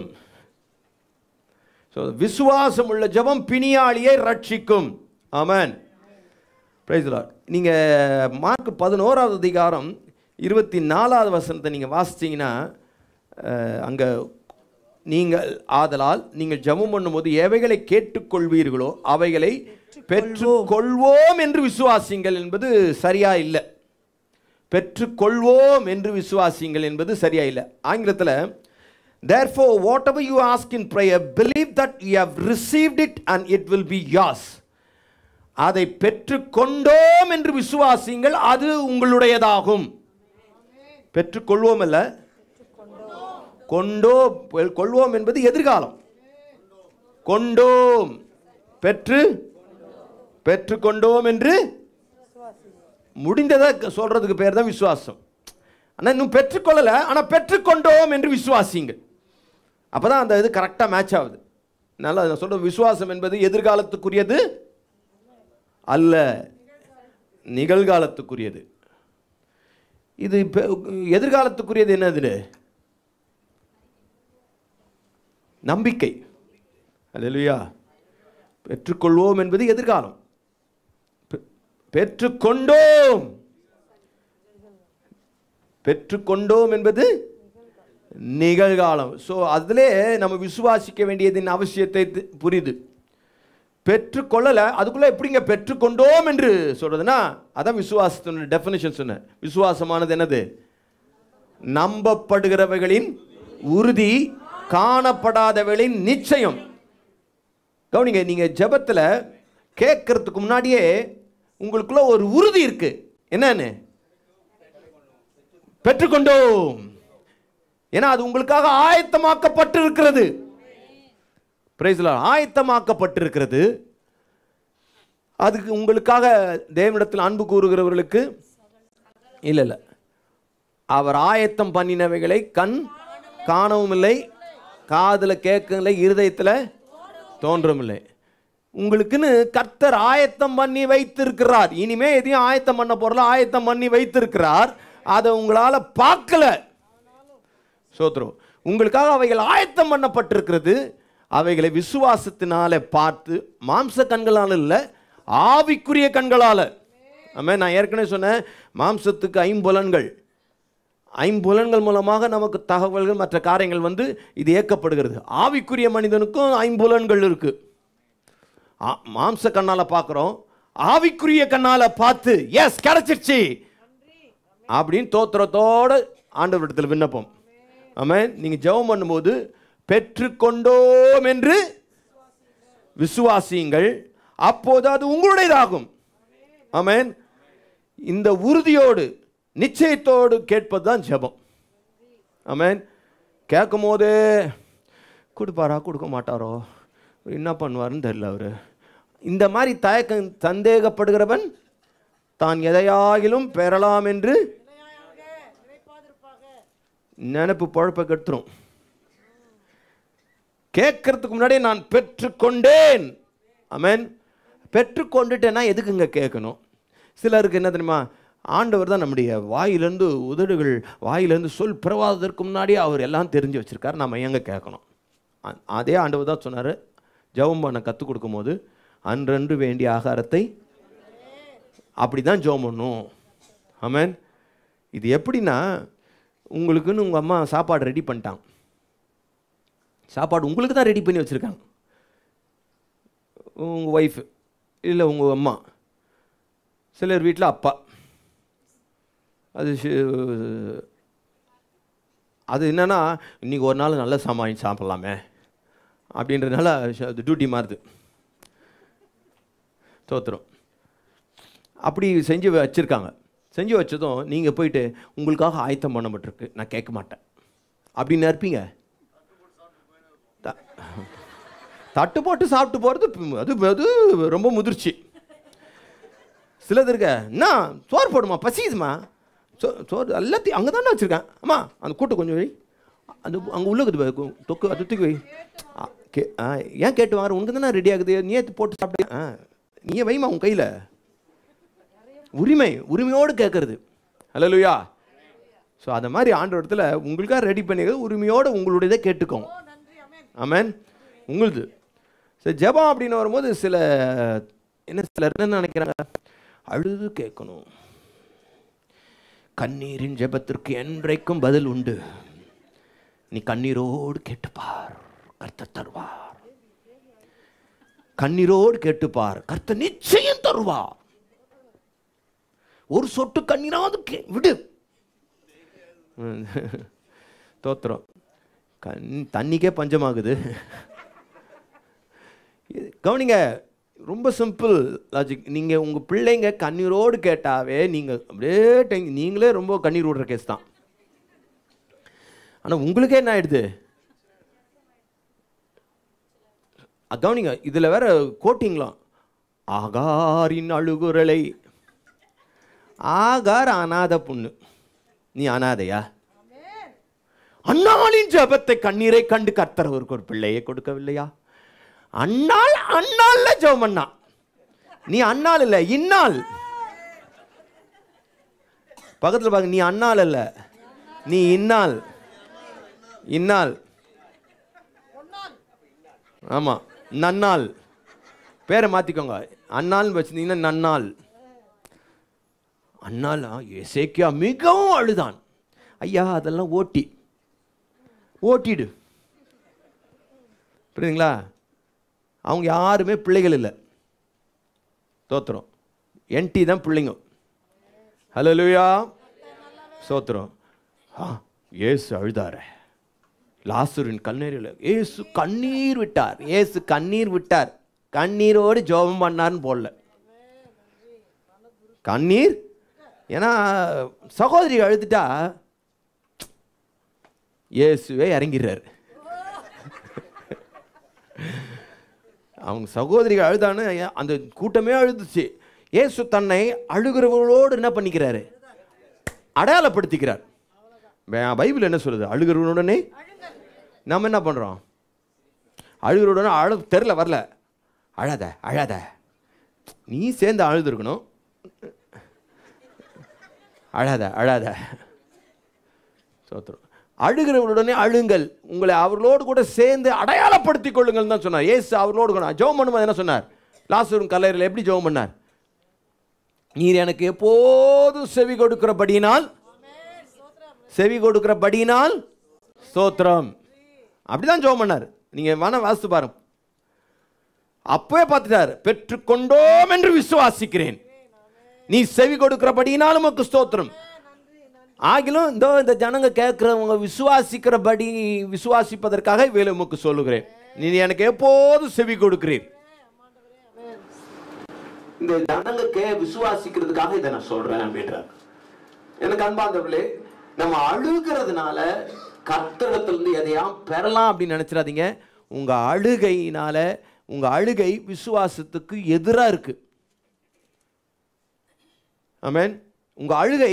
விசுவாசம் உள்ள ஜெபம் பிணியாளியை ரட்சிக்கும். ஆமென். Praise the lord. நீங்க மார்க் பதினோராவது அதிகாரம் இருபத்தி நாலாவது வசனத்தை நீங்க வாசிச்சீங்கன்னா, அங்க நீங்கள் ஆதலால் நீங்கள் ஜெபம் பண்ணும்போது எவைகளை கேட்டுக்கொள்வீர்களோ அவைகளை பெற்றுக்கொள்வோம் என்று விசுவாசிங்கள் என்பது சரியா இல்லை. பெற்றுக்கொள்வோம் என்று விசுவாசிங்கள் என்பது சரியா இல்லை. ஆங்கிலத்தில் therefore whatever you ask in prayer believe that you have received it and it will be yours. அதை பெற்றுக்கொண்டோம் என்று விசுவாசிங்கள், அது உங்களுடையதாகும். பெற்றுக்கொள்வோம் அல்ல, கொண்டோ கொள்வோம் என்பது எதிர்காலம். கொண்டோம், பெற்று பெற்றுக்கொண்டோம் என்று முடிந்ததை சொல்றதுக்கு பேர் தான் விசுவாசம். ஆனால் இன்னும் பெற்றுக்கொள்ளல, ஆனால் பெற்றுக்கொண்டோம் என்று விசுவாசிங்க. அப்பதான் அந்த இது கரெக்டாக மேட்ச் ஆகுது. நல்லா நான் சொல்ற விசுவாசம் என்பது எதிர்காலத்துக்குரியது அல்ல, நிகழ்காலத்துக்குரியது. இது எதிர்காலத்துக்குரியது என்னது? நம்பிக்கை. அல்லேலூயா. பெற்றுக்கொள்வோம் என்பது எதிர்காலம். பெற்றுக்கொண்டோம் பெற்றுக்கொண்டோம் என்பது நிகழ்காலம். ஸோ அதிலே நம்ம விசுவாசிக்க வேண்டியதின் அவசியத்தை புரியுது. பெற்றுக்கொள்ளல, அதுக்குள்ள எப்படிங்க பெற்றுக்கொண்டோம் என்று சொல்றதுன்னா, அதான் விசுவாசத்தினுடைய டெஃபினிஷன் சொன்ன. விசுவாசமானது என்னது? நம்பப்படுகிறவைகளின் உறுதி, காணப்படாதவைகளின் நிச்சயம். கவனிங்க, நீங்க ஜெபத்துல கேட்கறதுக்கு முன்னாடியே உங்களுக்குள்ள ஒரு உறுதி இருக்கு. என்னன்னு? பெற்றுக்கொண்டோம். ஏன்னா அது உங்களுக்காக ஆயத்தமாக்கப்பட்டிருக்கிறது. Price the Lord. ஆயத்தமாக்கப்பட்டிருக்கிறது. அதுக்கு உங்களுக்காக தேவனிடத்தில் அன்பு கூறுகிறவர்களுக்கு இல்ல இல்ல அவர் ஆயத்தம் பண்ணினவைகளை கண் காணவும் இல்லை, காதுல கேட்கவும் இல்லை, இருதயத்தில் தோன்றவும் இல்லை. உங்களுக்குன்னு கர்த்தர் ஆயத்தம் பண்ணி வைத்திருக்கிறார். இனிமே எதையும் ஆயத்தம் பண்ண போறல, ஆயத்தம் பண்ணி வைத்திருக்கிறார். அதை உங்களால பார்க்கல. சோத்ரோ, உங்களுக்காக அவைகள் ஆயத்தம் பண்ணப்பட்டிருக்கிறது. அவைகளை விசுவாசத்தினால பார்த்து, மாம்ச கண்களால் இல்லை, ஆவிக்குரிய கண்களால. ஆமென். நான் ஏற்கனவே சொன்னேன், மாம்சத்துக்கு ஐம்புலன்கள், ஐம்புலன்கள் மூலமாக நமக்கு தகவல்கள் மற்ற காரியங்கள் வந்து இது இயக்கப்படுகிறது. ஆவிக்குரிய மனிதனுக்கும் ஐம்புலன்கள் இருக்கு. மாம்ச கண்ணால பார்க்கிறோம், ஆவிக்குரிய கண்ணால பார்த்து எஸ் கிடைச்சிருச்சு அப்படின்னு தோத்திரத்தோட ஆண்டவரிடத்தில் விண்ணப்பம். ஆமென். நீங்க ஜெபம் பண்ணும்போது பெற்றுக்கொண்டோம் என்று விசுவாசியுங்கள், அப்போது அது உங்களுடையதாகும். ஆமென். இந்த உறுதியோடு நிச்சயத்தோடு கேட்பதுதான் ஜெபம். ஆமென். கேட்கும் போது கொடுப்பாரா கொடுக்க மாட்டாரோ, என்ன பண்ணுவாருன்னு தெரியல அவரு, இந்த மாதிரி தயக்கம் சந்தேகப்படுகிறவன் தான் எதையாகிலும் பெறலாம் என்று நினைப்பு பொழப்பை கெடுத்துரும். கேட்கறதுக்கு முன்னாடியே நான் பெற்றுக்கொண்டேன். ஆமென். பெற்றுக்கொண்டுட்டேன்னா எதுக்குங்க கேட்கணும்? சிலருக்கு என்ன தெரியுமா, ஆண்டவர் தான் நம்முடைய வாயிலிருந்து உதடுகள் வாயிலிருந்து சொல் பிறவாததற்கு முன்னாடியே அவர் எல்லாம் தெரிஞ்சு வச்சிருக்காரு. நம்ம எங்கே கேட்கணும்? அதே ஆண்டவர் தான் சொன்னார், ஜெபம் பண்ண கற்றுக் கொடுக்கும் போது அன்றன்று வேண்டிய ஆகாரத்தை அப்படி தான் ஜெபம் பண்ணும். ஆமென். இது எப்படின்னா, உங்களுக்குன்னு உங்கள் அம்மா சாப்பாடு ரெடி பண்ணிட்டாங்க. சாப்பாடு உங்களுக்கு தான் ரெடி பண்ணி வச்சுருக்காங்க. உங்கள் ஒய்ஃபு இல்லை உங்கள் அம்மா, சிலர் வீட்டில் அப்பா. அது அது என்னென்னா, இன்றைக்கி ஒரு நாள் நல்ல சாமான் சாப்பிட்லாமே அப்படின்றதுனால அது டியூட்டி மாறுது. தோத்துரும். அப்படி செஞ்சு வச்சுருக்காங்க. செஞ்சு வச்சதும் நீங்கள் போயிட்டு உங்களுக்காக ஆயத்தம் பண்ணப்பட்டிருக்கு, நான் கேட்க மாட்டேன் அப்படின்னு இருப்பீங்க. தட்டு போட்டு சாப்பிட்டு போகிறது அது அது ரொம்ப முதிர்ச்சி. சிலது இருக்க, என்ன சோறு போடுமா, பசிக்குதுமா, சோ சோறு எல்லாத்தையும் அங்கே தானே வச்சுருக்கேன், அம்மா அந்த கூட்டு கொஞ்சம் வை, அந்த அங்கே உள்ளுக்குது தொக்கு அது தூக்கி வை. கே ஆ ஏன் கேட்டு வாங்க, உனக்கு தானே ரெடி ஆகுது, நீ ஏற்று போட்டு சாப்பிட்டு ஆ நீயே வைமா உன் கையில். உரிமை, உரிமையோடு கேட்கறது. ஹல்லேலூயா. ஸோ அந்த மாதிரி ஆண்டவரத்தில் உங்களுக்காக ரெடி பண்ணிக்கிறது, உரிமையோடு உங்களுடையதை கேட்டுக்கோங்க. ஆமென். உங்களுது. சரி, ஜெபம் அப்படின்னு வரும்போது சில என்ன சிலர் என்ன நினைக்கிறாங்க, அழுது கேட்கணும். கண்ணீரின் ஜெபத்திற்கு என்றைக்கும் பதில் உண்டு. நீ கண்ணீரோடு கேட்டுப்பார், கர்த்தர் தருவார். கண்ணீரோடு கேட்டுப்பார், கர்த்தர் நிச்சயம் தருவார். ஒரு சொட்டு கண்ணீராவது விடு. தோத்திரம். கண் தண்ணிக்கே பஞ்சமாகுது. கவனிங்க, ரொம்ப சிம்பிள் லாஜிக். நீங்கள் உங்கள் பிள்ளைங்க கண்ணீரோடு கேட்டாவே நீங்கள் அப்படியே டெங் நீங்களே ரொம்ப கண்ணீர் விடுற கேஸ் தான். ஆனால் உங்களுக்கே என்ன ஆயிடுது? கவனிங்க, இதில் வேற கோட்டிங்களாம். ஆகாரின் அழுகுரலை. ஆகார் அனாத பொண்ணு, நீ அனாதையா? அன்னாளின் ஜெபத்தை கண்ணீரை கண்டு கர்த்தர் அவருக்கு ஒரு பிள்ளையை கொடுக்கவில்லையா? அன்னாள் அன்னாள்ல ஜெபம் பண்ணா. நீ அன்னாள் இல்ல, இன்னாள். பக்கத்தில் பாக்க, நீ அன்னாள் இல்ல, நீ இன்னாள். இன்னாள். ஆமா, நன்னாள். பேரை மாத்திக்கோங்க. அன்னாள் வச்சிருந்தீங்கன்னா நன்னாள். அன்னாளா எசேக்கியா மிகவும் அழுதான். ஐயா அதெல்லாம் ஓட்டி ஓட்டிடு. புரியுதுங்களா? அவங்க யாருமே பிள்ளைகள் இல்லை. தோத்திரம். என்டி தான் பிள்ளைங்க. ஹல்லேலூயா. சோத்திரம். ஆ ஏசு அழுதார. லாசரின் கண்ணீரில் ஏசு கண்ணீர் விட்டார். ஏசு கண்ணீர் விட்டார். கண்ணீரோடு ஜெபம் பண்ணார்னு போடல. கண்ணீர். ஏன்னா சகோதரி அழுதுட்டா இயேசுவே இறங்கிறார். அவங்க சகோதரிகள் அழுதான்னு அந்த கூட்டமே அழுதுச்சு. இயேசு தன்னை அழுகிறவர்களோடு என்ன பண்ணிக்கிறாரு? அடையாளப்படுத்திக்கிறார். பைபிள் என்ன சொல்லுது? அழுகிறவனுடனே நம்ம என்ன பண்றோம்? அழுகிறவுடனே அழு தெரியல வரல, அழாத அழாத, நீ சேர்ந்து அழுதுருக்கணும். அழாத அழாத. சோத்திரம். அழுகிறவர்களுடனே அழுங்கள், உங்களை அவர்களோடு கூட சேர்ந்து அடையாளப்படுத்திக் கொள்ளுங்கள் தான் சொன்னார். ஏசு அவர்களோடு கூட ஜெபம் பண்ணும்போது என்ன சொன்னார்? லாசரு கல்லறையில் எப்படி ஜெபம் பண்ணார்? நீர் எனக்கு எப்போதும் செவி கொடுக்கிறபடியினால், செவி கொடுக்கிறபடியினால் ஸ்தோத்திரம். அப்படிதான் ஜெபம் பண்ணார். நீங்க வேணா வாசித்து பாருங்க. அப்பவே பார்த்துட்டார். பெற்றுக்கொண்டோம் என்று விசுவாசிக்கிறேன், நீ செவி கொடுக்கிறபடியினால் உமக்கு ஸ்தோத்திரம். ஆகிலும் இந்த இந்த ஜனங்க கேட்கிறவங்க விசுவாசிக்கிறபடி விசுவாசிப்பதற்காக வேலை உமக்கு சொல்லுகிறேன், நீ எனக்கு எப்போதும் செவி கொடுக்கிறீர். இந்த ஜனங்க கே விசுவாசிக்கிறதுக்காக இதை நான் சொல்றேன் அப்படின்றார். எனக்கு அன்பார்ந்தவர்களே, நம்ம அழுகிறதுனால கர்த்தரிடத்திலிருந்து எதையாம் பெறலாம் அப்படின்னு நினைச்சிடாதீங்க. உங்க அழுகையினால உங்க அழுகை விசுவாசத்துக்கு எதிராக இருக்கு. ஆமென். உங்க அழுகை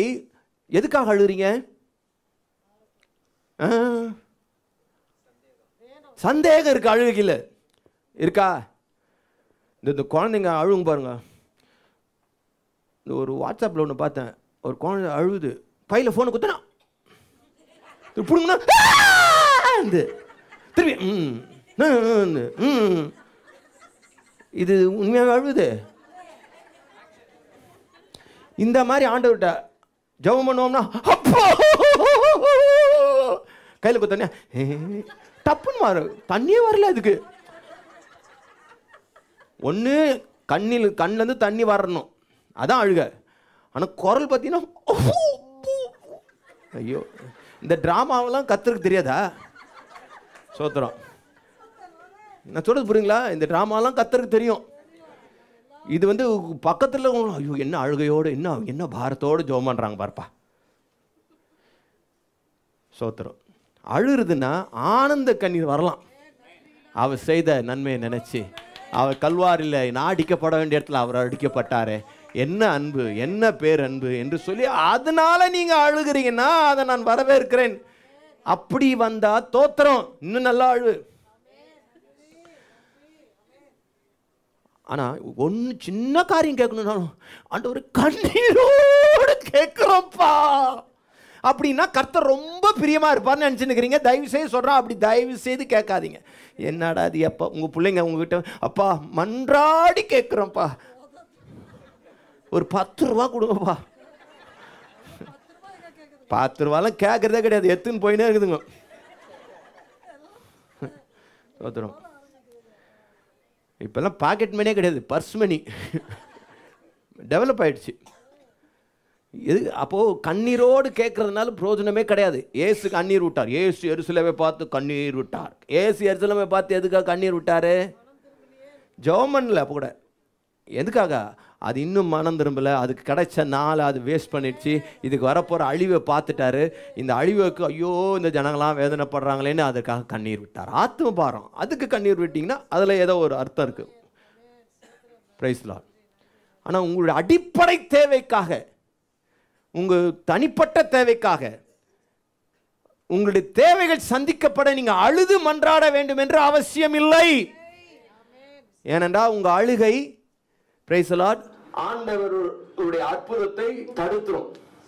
எதுக்காக அழுகிறீங்க? சந்தேகம் இருக்கு அழுகையில் இருக்கா? இந்த இந்த குழந்தைங்க அழுங்க பாருங்க. இந்த ஒரு வாட்ஸ்அப்பில் ஒன்று பார்த்தேன், ஒரு குழந்தை அழுகுது, பையில் ஃபோனை குத்துனா பிடுங்கண்ணா திரும்பி ம் இது உண்மையாக அழுகுது. இந்த மாதிரி ஆண்டவர்கிட்ட ஜெபம் பண்ணுவோம்னா அப்போ கையில் குத்தனே டப்புன்னு மாறு, தண்ணியே வரல. அதுக்கு ஒன்று கண்ணில் கண்ணிலேருந்து தண்ணி வரணும், அதான் அழுக. ஆனால் குரல் பார்த்தீங்கன்னா ஐயோ, இந்த ட்ராமாவெல்லாம் கத்துருக்கு தெரியாதா? சோத்திரம், நான் சொல்றது புரியுங்களா? இந்த ட்ராமாலாம் கத்துருக்கு தெரியும். இது வந்து பக்கத்தில் ஐயோ என்ன அழுகையோடு என்ன என்ன பாரத்தோடு ஜெபம் பண்ணுறாங்க பாருப்பா. சோத்திரம், அழுறதுன்னா ஆனந்த கண்ணீர் வரலாம். அவர் செய்த நன்மையை நினைச்சு, அவர் கல்வாரில் நான் அடிக்கப்பட வேண்டிய இடத்துல அவர் அடிக்கப்பட்டாரே, என்ன அன்பு, என்ன பேர் அன்பு என்று சொல்லி அதனால நீங்க அழுகிறீங்கன்னா அதை நான் வரவேற்கிறேன். அப்படி வந்தா தோத்திரம், இன்னும் நல்லா அழு. ஆனா ஒன்னு சின்ன காரியம் கேட்கணும், ஆண்டவர் கண்ணீரோடு கேட்கிறோம்ப்பா அப்படின்னா கர்த்தர் ரொம்ப பிரியமா இருப்பார்னு நினைச்சுக்கிறீங்க. தயவு செய்து சொல்றான், அப்படி தயவு செய்து கேட்காதீங்க. என்னடா அது எப்பா உங்க பிள்ளைங்க உங்ககிட்ட அப்பா மன்றாடி கேட்கிறோம்ப்பா, ஒரு பத்து ரூபா கொடுங்கப்பா. பத்து ரூபாலாம் கேட்கறதே கிடையாது, எத்துன்னு போயினே இருக்குதுங்க. சோத்திரம், இப்பெல்லாம் பாக்கெட் மணியே கிடையாது, பர்ஸ் மணி டெவலப் ஆயிடுச்சு. எது அப்போது கண்ணீரோடு கேட்கறதுனால பிரயோஜனமே கிடையாது. ஏசு கண்ணீர் விட்டார். ஏசு எருசலேமை பார்த்து கண்ணீர் விட்டார். ஏசு எருசலேமை பார்த்து எதுக்காக கண்ணீர் விட்டார்? ஜெபம் பண்ணல அப்போ கூட. எதுக்காக? அது இன்னும் மனம் திரும்பலை, அதுக்கு கிடைச்ச நாள் அது வேஸ்ட் பண்ணிடுச்சு. இதுக்கு வரப்போகிற அழிவை பார்த்துட்டாரு. இந்த அழிவுக்கு ஐயோ இந்த ஜனங்களாம் வேதனைப்படுறாங்களேன்னு அதுக்காக கண்ணீர் விட்டார். ஆத்ம பாரம், அதுக்கு கண்ணீர் விட்டிங்கன்னா அதில் ஏதோ ஒரு அர்த்தம் இருக்குது. Praise lord. ஆனால் உங்களுடைய அடிப்படை தேவைக்காக, உங்கள் தனிப்பட்ட தேவைக்காக, உங்களுடைய தேவைகள் சந்திக்கப்பட நீங்கள் அழுது மன்றாட வேண்டும் என்று அவசியம் இல்லை. ஏனென்றால் உங்கள் அழுகை பிரைஸ் லார்ட் ஆண்டவருடைய அற்புதத்தை தடுத்துரும்.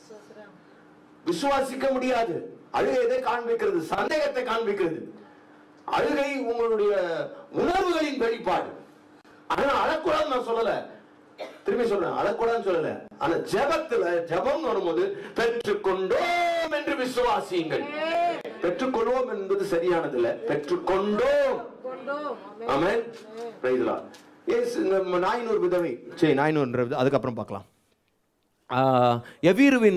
விசுவாசிக்க முடியாது. அழுகை எதை காண்பிக்கிறது? சந்தேகத்தை காண்பிக்கிறது. அழுகை உங்களுடைய உணர்வுகளின் வெளிப்பாடு. ஆனா அழக்கூடாது நான் சொல்லல, திரும்பி சொல்றேன், அழக்கூடாதுன்னு சொல்லல. ஆனா ஜெபத்துல ஜெபம் வரும்போது பெற்றுக்கொண்டோம் என்று விசுவாசியுங்கள். பெற்றுக்கொள்வோம் என்பது சரியானது இல்ல, பெற்றுக்கொண்டோம். ஆமென். Praise the lord. எஸ், இந்த நாயினூர் விதவை, சரி நாயினூர் அதுக்கப்புறம் பார்க்கலாம். எவீருவின்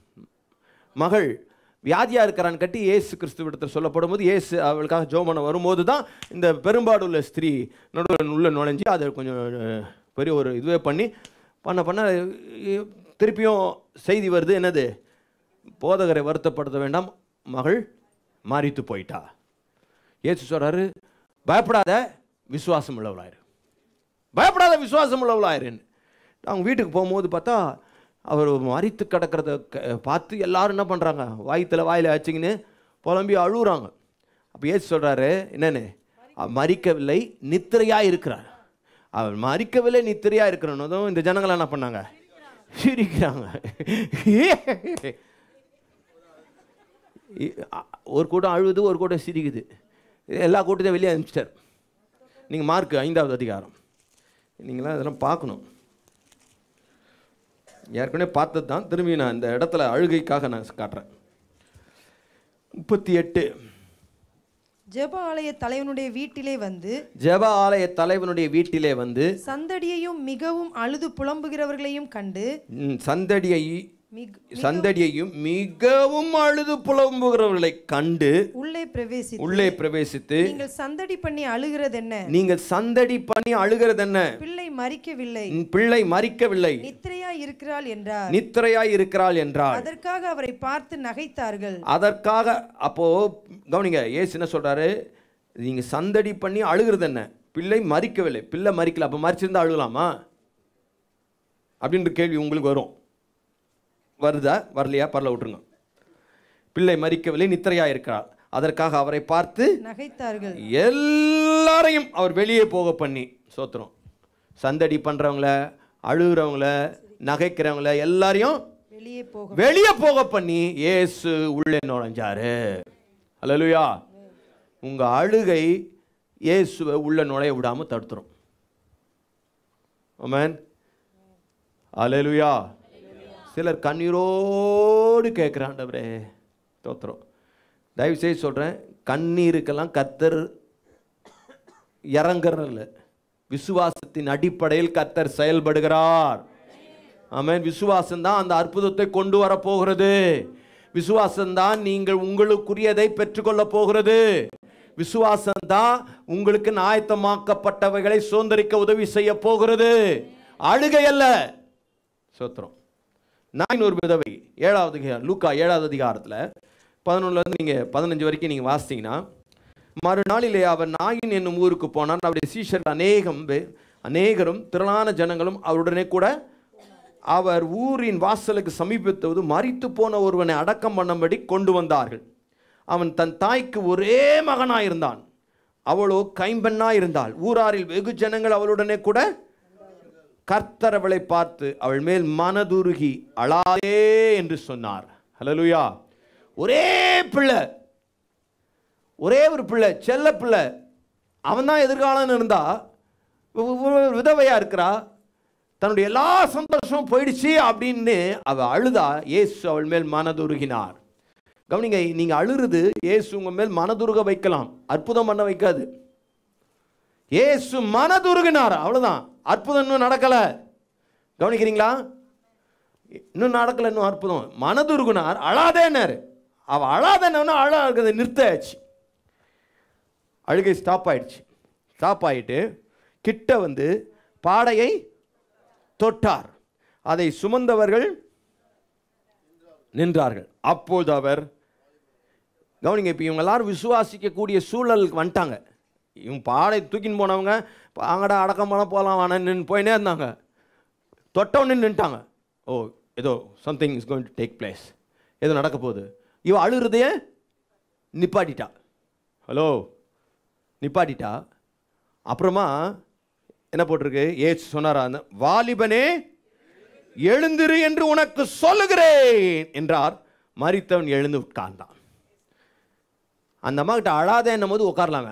மகள் வியாதியா இருக்கிறான்னு கட்டி ஏசு கிறிஸ்துவிடத்தில் சொல்லப்படும் போது ஏசு அவளுக்காக ஜோமனை வரும்போது தான் இந்த பெரும்பாடுள்ள ஸ்திரீ நடுவில் உள்ள நுழைஞ்சி அதை கொஞ்சம் பெரிய ஒரு இதுவே பண்ணி பண்ண பண்ண திருப்பியும் செய்தி வருது. என்னது? போதகரை வருத்தப்படுத்த வேண்டாம், மகள் மாறித்து போயிட்டா. ஏசு சொல்றாரு, பயப்படாத விசுவாசம் உள்ளவளாயிரு, பயப்படாத விசுவாசம் உள்ளவளாயிருன்னு. அவங்க வீட்டுக்கு போகும்போது பார்த்தா அவர் மறித்து கிடக்கிறத பார்த்து எல்லாரும் என்ன பண்ணுறாங்க, வாயத்தில் வாயில் வச்சுக்கின்னு புலம்பி அழுகுறாங்க. அப்போ ஏசு சொல்கிறாரு, என்னன்னு, மறிக்கவில்லை நித்திரையாக இருக்கிறார். அவர் மறிக்கவில்லை நித்திரையாக இருக்கிறனதும் இந்த ஜனங்கள் என்ன பண்ணாங்க, சிரிக்கிறாங்க. ஒரு கூட்டம் அழுகுது, ஒரு கூட்டம் சிரிக்குது. எல்லா கூட்டத்தையும் வெளியே அனுப்பிச்சிட்டார். நீங்கள் மார்க் ஐந்தாவது அதிகாரம் நீங்களாம் இதெல்லாம் பார்க்கணும். ஏற்கனவே பார்த்தது தான், திரும்பி நான் இந்த இடத்துல அழுகைக்காக நான் காட்டுறேன். முப்பத்தி எட்டு. ஜெப ஆலய தலைவனுடைய வீட்டிலே வந்து ஜெப ஆலய தலைவனுடைய வீட்டிலே வந்து சந்தடியையும் மிகவும் அழுது புலம்புகிறவர்களையும் கண்டு சந்தடியை சந்தடியையும் மிகவும் அழுது புலம்புகிறவர்களை கண்டு உள்ளே பிரவேசித்து உள்ளே பிரவேசித்து நீங்கள் சந்தடி பண்ணி அழுகிறது என்ன, நீங்கள் சந்தடி பண்ணி அழுகிறது என்ன, பிள்ளை மரிக்கவில்லை, பிள்ளை மரிக்கவில்லை, நித்திரையாய் இருக்கிறாள் என்றார். நித்திரையாய் இருக்கிறாள் என்றார். அதற்காக அவரை பார்த்து நகைத்தார்கள். அதற்காக அப்போ கவனிங்க, ஏசு என்ன சொல்றாரு, நீங்க சந்தடி பண்ணி அழுகிறது என்ன, பிள்ளை மரிக்கவில்லை. பிள்ளை மரிக்கல, அப்ப மரிச்சிருந்தா அழுகலாமா அப்படின்ற கேள்வி உங்களுக்கு வரும். வருதா? வரலையா? பரல விட்டுருங்க. பிள்ளை மரிக்கவில்லை, நித்திரையா இருக்கிறாள். அதற்காக அவரை பார்த்து நகைத்தார்கள். எல்லாரையும் அவர் வெளியே போக பண்ணி, சோத்திரம், சந்தடி பண்றவங்கள, அழுகிறவங்கள, நகைக்கிறவங்கள எல்லாரையும் வெளியே போக வெளியே போக பண்ணி இயேசு உள்ளே நுழைஞ்சாரு. அல்லேலூயா. உங்க அழுகை இயேசுவை உள்ள நுழைய விடாம தடுத்துரும். ஆமென். அல்லேலூயா. சிலர் கண்ணீரோடு கேட்குறாண்டவரே, தோத்துறோம். தயவு செய்து சொல்கிறேன், கண்ணீருக்கெல்லாம் கர்த்தர் இறங்குறதில்ல. விசுவாசத்தின் அடிப்படையில் கர்த்தர் செயல்படுகிறார். ஆமென். விசுவாசம்தான் அந்த அற்புதத்தை கொண்டு வர போகிறது. விசுவாசம்தான் நீங்கள் உங்களுக்குரியதை பெற்றுக்கொள்ள போகிறது. விசுவாசம்தான் உங்களுக்கு ஆயத்தமாக்கப்பட்டவைகளை சுதந்திரிக்க உதவி செய்ய போகிறது. அழுகை அல்ல. சோத்திரம். நாயின் ஒரு விதவை, ஏழாவது லூக்கா ஏழாவது அதிகாரத்தில் பதினொன்றுலேருந்து நீங்கள் பதினஞ்சு வரைக்கும் நீங்கள் வாசித்தீங்கன்னா, மறுநாளிலே அவர் நாயின் என்னும் ஊருக்கு போனார். அவருடைய சீஷர்கள் அநேகம் பேர் அநேகரும் திரளான ஜனங்களும் அவருடனே கூட. அவர் ஊரின் வாசலுக்கு சமீபித்தது மரித்து போன ஒருவனை அடக்கம் பண்ணும்படி கொண்டு வந்தார்கள். அவன் தன் தாய்க்கு ஒரே மகனாயிருந்தான், அவளோ கைம்பெண்ணாயிருந்தாள். ஊராரில் வெகு ஜனங்கள் அவளுடனே கூட. கர்த்தர் அவளை பார்த்து அவள் மேல் மனதுருகி அழாதே என்று சொன்னார். ஹல்லேலூயா. ஒரே பிள்ளை, ஒரே ஒரு பிள்ளை, செல்ல பிள்ளை, அவன் தான் எதிர்காலம்னு இருந்தா, விதவையா இருக்கிறா, தன்னுடைய எல்லா சந்தோஷமும் போயிடுச்சு அப்படின்னு அவ அழுதா. இயேசு அவள் மேல் மனதுருகினார். கவனிங்க, நீங்க அழுறது இயேசு உங்க மேல் மனதுருக வைக்கலாம், அற்புதம் பண்ண வைக்காது. இயேசு மனதுருகினார், அவ்வளவுதான். அற்புதம் இன்னும் நடக்கல. கவனிக்கிறீங்களா? இன்னும் நடக்கல, இன்னும் அற்புதம். மனதுருகினார், அழாதேன்னாரு. அவ அழாதேன்னா அழாத நிறுத்தாச்சு. அழுகை ஸ்டாப் ஆயிடுச்சு. ஸ்டாப் ஆயிட்டு கிட்ட வந்து பாடையை தொட்டார். அதை சுமந்தவர்கள் நின்றார்கள். அப்போது அவர், கவனிங்க, இப்போ இவங்க எல்லாரும் விசுவாசிக்கக்கூடிய சூழலுக்கு வந்துட்டாங்க. இவங்க பாடை தூக்கின்னு போனவங்க அங்கடா அடக்கம் பண்ண போகலாம் வேணா நின்று போயினே இருந்தாங்க. தொட்டவுன்னு நின்றுட்டாங்க. ஓ, ஏதோ something is going to take place, ஏதோ நடக்க போகுது. இவ அழுகிறதையே நிப்பாட்டிட்டா. ஹலோ, நிப்பாட்டிட்டா. அப்புறமா என்ன போட்டிருக்கு? ஏசு சொன்னாரா, அந்த வாலிபனே எழுந்திரு என்று உனக்கு சொல்லுகிறேன் என்றார். மரித்தவன் எழுந்து உட்கார்ந்தான். அந்த அம்மா கிட்ட அழாத என்னும் போது உட்காரலாங்க.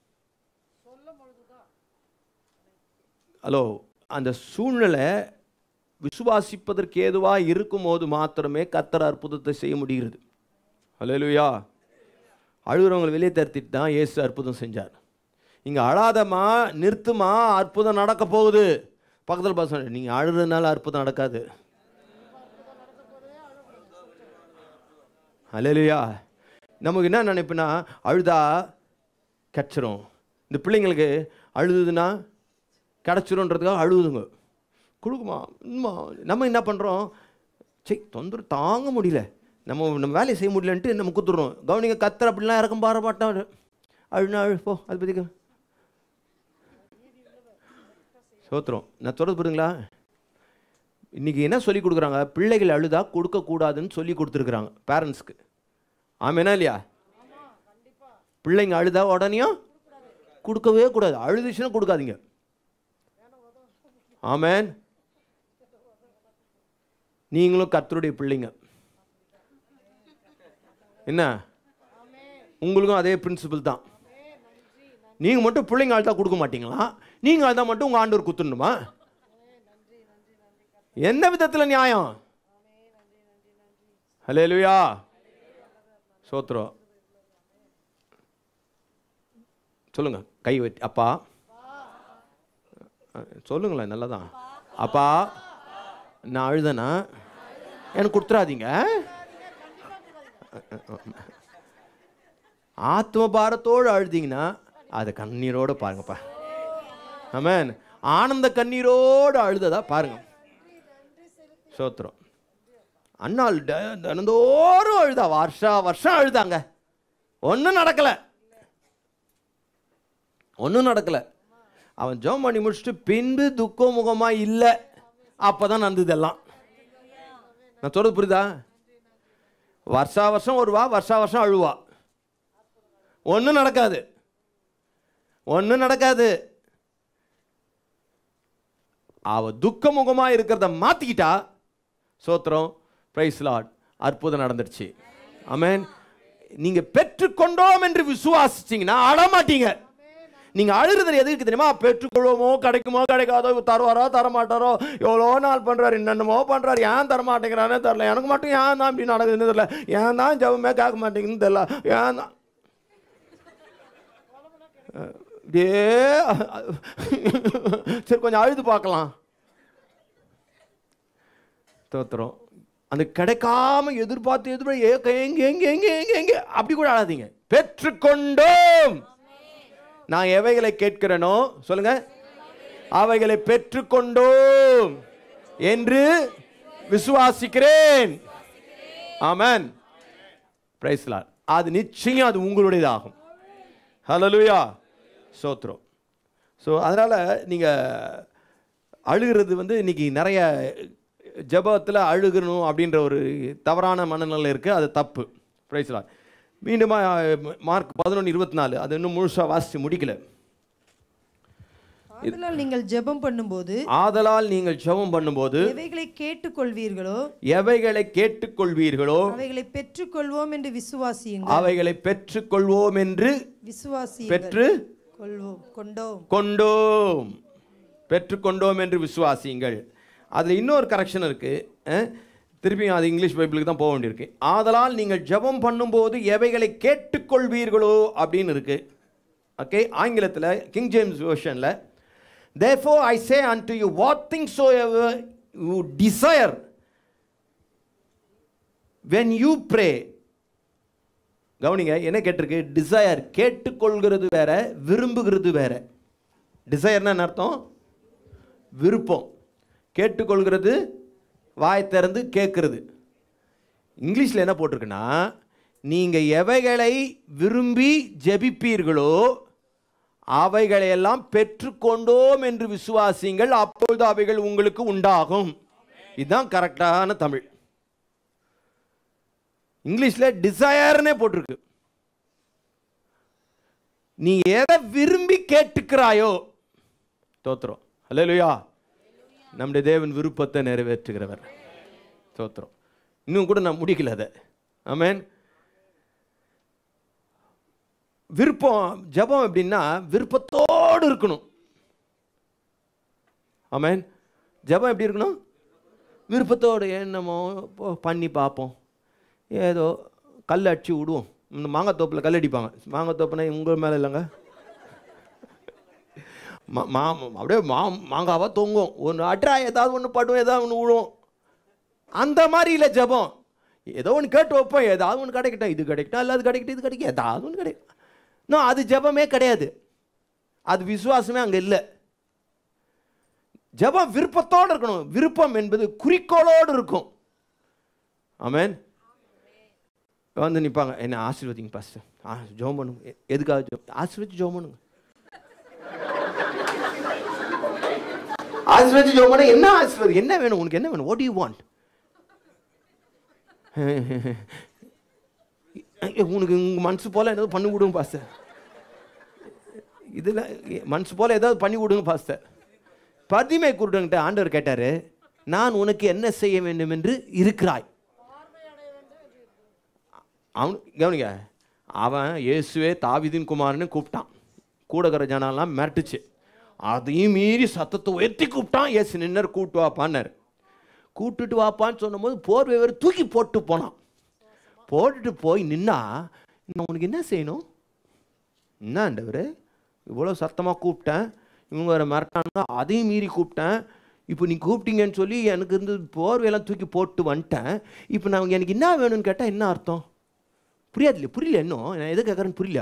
ஹலோ, அந்த சூழ்நிலை விசுவாசிப்பதற்கு ஏதுவாக இருக்கும் போது மாத்திரமே கர்த்தர் அற்புதத்தை செய்ய முடிகிறது. ஹல்லேலூயா. அழுகிறவங்களை வெளியே தருத்திட்டு தான் இயேசு அற்புதம் செஞ்சார். இங்கே அழாதமா, நிறுத்துமா, அற்புதம் நடக்க போகுது. பக்கத்தில் பார்த்து, நீங்கள் அழுறதுனால அற்புதம் நடக்காது. ஹல்லேலூயா. நமக்கு என்ன நினைப்புனா, அழுதா கிடச்சிரும். இந்த பிள்ளைங்களுக்கு அழுதுன்னா கிடச்சிருன்றதுக்காக அழுதுங்க. கொடுக்குமா இன்னுமா நம்ம என்ன பண்ணுறோம்? சரி, தொந்தரவு தாங்க முடியல, நம்ம நம்ம வேலையை செய்ய முடியலன்ட்டு நம்ம குத்துடுறோம். கவனிங்க, கத்தர் அப்படிலாம் இறக்கம் பார மாட்டான். அழுனா அழு போ, அது பற்றி சோத்திரம். நான் சொல்கிறது புரியுங்களா? இன்றைக்கி என்ன சொல்லி கொடுக்குறாங்க? பிள்ளைகள் அழுதா கொடுக்கக்கூடாதுன்னு சொல்லி கொடுத்துருக்குறாங்க பேரண்ட்ஸ்க்கு. ஆமேனா இல்லையா? பிள்ளைங்க அழுதா உடனேயும் கொடுக்கவே கூடாது. அழுதுச்சுன்னா கொடுக்காதீங்க. ஆமேன். நீங்களும் கர்த்தருடைய பிள்ளைங்க. என்ன, உங்களுக்கும் அதே பிரின்சிபல் தான். நீங்க மட்டும் பிள்ளைங்க அழுதா கொடுக்க மாட்டீங்களா? நீங்க அழுதா மட்டும் உங்க ஆண்டவர் குத்துணுமா? என்ன விதத்தில் நியாயம்? ஹல்லேலூயா. சோத்ரம். சொல்லுங்க, கை வச்சு. அப்பா சொல்லுங்களேன், நல்லதான். அப்பா, நான் அழுதனா எனக்கு கொடுத்துறாதீங்க. ஆத்ம பாரத்தோடு அழுதீங்கன்னா அதை கண்ணீரோடு பாருங்கப்பா. ஆமென். ஆனந்த கண்ணீரோடு அழுததா பாருங்க. சோத்திரம். அண்ணாள் தினந்தோறும் அழுதா, வருஷா வருஷம் அழுதாங்க. ஒன்றும் நடக்கல, ஒன்றும் நடக்கல. அவன் ஜெபம் பண்ணி முடிச்சுட்டு பின்பு துக்க முகமா இல்லை, அப்பதான் நடந்ததெல்லாம். நான் சொல்றது புரியுதா? வருஷா வருஷம் வருவா, வருஷா வருஷம் அழுவா. ஒன்றும் நடக்காது, ஒன்றும் நடக்காது. அவ துக்கமுகமா இருக்கிறத மாத்திக்கிட்டா சோத்திரம், பிரைஸ் லார்ட், அற்புதம் நடந்துருச்சு. ஆமென். நீங்க பெற்றுக்கொண்டோம் என்று விசுவாசிச்சீங்கன்னா அழமாட்டீங்க. நீங்க அழுகிறது எதுக்கு தெரியுமா? பெற்றுக்கொள்வோமோ, கிடைக்குமோ கிடைக்காதோ, தருவாரோ தரமாட்டாரோ, எவ்வளோ நாள் பண்றாரு, என்னென்னமோ பண்றாரு, ஏன் தர மாட்டேங்கிறானே தெரியல, எனக்கு மட்டும் ஏன் தான் இப்படி நடக்குதுன்னு தெரியல, ஏன் தான் ஜெபமே கேட்க மாட்டேங்குன்னு தெரியல, ஏன் தான் டே சரி கொஞ்சம் அழுது பார்க்கலாம். தோத்துறோம். அந்த கிடைக்காம எதிர்பார்த்து எதிர்பார்த்து எங்க எங்க எங்க எங்க எங்க அப்படி கூட அழாதீங்க. பெற்றுக்கொண்டோம். நான் எவைகளை கேட்கிறேனோ சொல்லுங்க, அவைகளை பெற்றுக்கொண்டோம் என்று விசுவாசிக்கிறேன். ஆமென். Praise lord. அது நிச்சயம் அது உங்களுடையதாகும். ஹல்லேலூயா. ஸ்தோத்திரம். ஸோ அதனால் நீங்கள் அழுகிறது வந்து இன்றைக்கி நிறைய ஜெபத்தில் அழுகணும் அப்படின்ற ஒரு தவறான மனநிலை இருக்குது. அது தப்பு. Price Lord. மீண்டும் மார்க் பதினொன்று இருபத்தி நாலு அது இன்னும் முழுசாக வாசித்து முடிக்கல. ஆதலால் நீங்கள் ஜெபம் பண்ணும்போது ஆதலால் நீங்கள் ஜெபம் பண்ணும்போது எவைகளை கேட்டுக்கொள்வீர்களோ எவைகளை கேட்டுக்கொள்வீர்களோ அவைகளை பெற்றுக்கொள்வோம் என்று விசுவாசியுங்கள். அவைகளை பெற்றுக்கொள்வோம் என்று விசுவாசி பெற்று கொள்வோம் கொண்டோம் கொண்டோம் பெற்றுக்கொண்டோம் என்று விசுவாசியுங்கள். அதில் இன்னொரு கரெக்ஷன் இருக்குது. திருப்பி அது இங்கிலீஷ் பைபிளுக்கு தான் போக வேண்டியிருக்கு. ஆதலால் நீங்கள் ஜெபம் பண்ணும்போது எவைகளை கேட்டுக்கொள்வீர்களோ அப்படின்னு இருக்கு. ஓகே, ஆங்கிலத்தில் கிங் ஜேம்ஸ் வெர்ஷனில் therefore I say unto you what things soever you desire when you pray. கவனிங்க, என்ன கேட்டிருக்கு? டிசையர், கேட்டுக்கொள்கிறது வேற, விரும்புகிறது வேற. டிசையர்னா என்ன அர்த்தம்? விருப்பம். கேட்டுக்கொள்கிறது வாய் திறந்து கேட்கறது. இங்கிலீஷில் என்ன போட்டிருக்குன்னா, நீங்கள் எவைகளை விரும்பி ஜெபிப்பீர்களோ அவைகளையெல்லாம் பெற்றுக்கொண்டோம் என்று விசுவாசிங்கள், அப்பொழுது அவைகள் உங்களுக்கு உண்டாகும். இதுதான் கரெக்டான தமிழ். இங்கிலீஷில் டிசையர்னே போட்டிருக்கு. நீ எதை விரும்பி கேட்டுக்கிறாயோ தோத்திரம். அல்லேலூயா. நம்முடைய தேவன் விருப்பத்தை நிறைவேற்றுகிறவர். தோத்திரம். இன்னும் கூட நான் முடிக்கல அதை. ஆமென். விருப்பம் ஜெபம் எப்படின்னா விருப்பத்தோடு இருக்கணும். ஆமென். ஜெபம் எப்படி இருக்கணும்? விருப்பத்தோடு. என்னமோ பண்ணி பார்ப்போம், ஏதோ கல் அடிச்சு விடுவோம். இந்த மாங்காய் தோப்பில் கல் அடிப்பாங்க. மாங்காய் தோப்புனா உங்கள் மேலே இல்லைங்க, மா அப்படியே மா மாங்காவாக தொங்கும். ஒன்று அட்ரா ஏதாவது ஒன்று படுவோம், ஏதாவது ஒன்று விழுவோம். அந்த மாதிரி இல்லை ஜெபம். ஏதோ ஒன்று கேட்டு வைப்போம், ஏதாவது ஒன்று கிடைக்கட்டும், இது கிடைக்கட்டும், இல்லை அது கிடைக்கட்டும், இது கிடைக்கும், ஏதாவது ஒன்று கிடைக்கும். நான் அது ஜெபமே கிடையாது. அது விசுவாசமே அங்கே இல்லை. ஜெபம் விருப்பத்தோடு இருக்கணும். விருப்பம் என்பது குறிக்கோளோடு இருக்கும். ஆமென். வந்து நிற்பாங்க, என்ன ஆசீர்வதிங்க பாஸ்டர், ஆ ஜெபம் பண்ணுங்க. எதுக்காக ஜெபம்? ஆசீர்வதிச்சு ஜெபம் பண்ணுங்க. ஆசீர்வதிச்சு ஜெபம் பண்ண என்ன ஆசீர்வாதம்? என்ன வேணும் உனக்கு? என்ன வேணும்? What do you want? உனக்கு உங்க மனசு போல ஏதாவது பண்ணி விடுங்க பாஸ்டர். இதில் மனசு போல ஏதாவது பண்ணி விடுங்க பாஸ்டர். பதிமை குருடங்கிட்ட ஆண்டவர் கேட்டாரு, நான் உனக்கு என்ன செய்ய வேண்டும் என்று இருக்கிறாய்? அவன் கவனிங்க, அவன் இயேசுவே தாவீதின் குமாரன்னு கூப்பிட்டான். கூடகர ஜனெல்லாம் மிரட்டுச்சு. அதையும் மீறி சத்தத்தை உயர்த்தி கூப்பிட்டான். இயேசு நின்னர், கூப்பிட்டு வாப்பான்னார். கூப்பிட்டுட்டு வாப்பான்னு சொன்னபோது போர்வை வேறு தூக்கி போட்டு போனான். போட்டுட்டு போய் நின்னா, நான் உனக்கு என்ன செய்யணும்? என்ன ஆண்டவர், இவ்வளோ சத்தமாக கூப்பிட்டேன், இவங்க வேறு மிரட்டானுங்க, அதையும் மீறி கூப்பிட்டேன். இப்போ நீ கூப்பிட்டீங்கன்னு சொல்லி எனக்கு இருந்து போர்வையெல்லாம் தூக்கி போட்டு வந்துட்டேன். இப்போ நான் எனக்கு என்ன வேணும்னு கேட்டால் என்ன அர்த்தம்? புரியாது இல்லையா? புரியல. இன்னும் நான் எது கேட்குறேன்னு புரியல.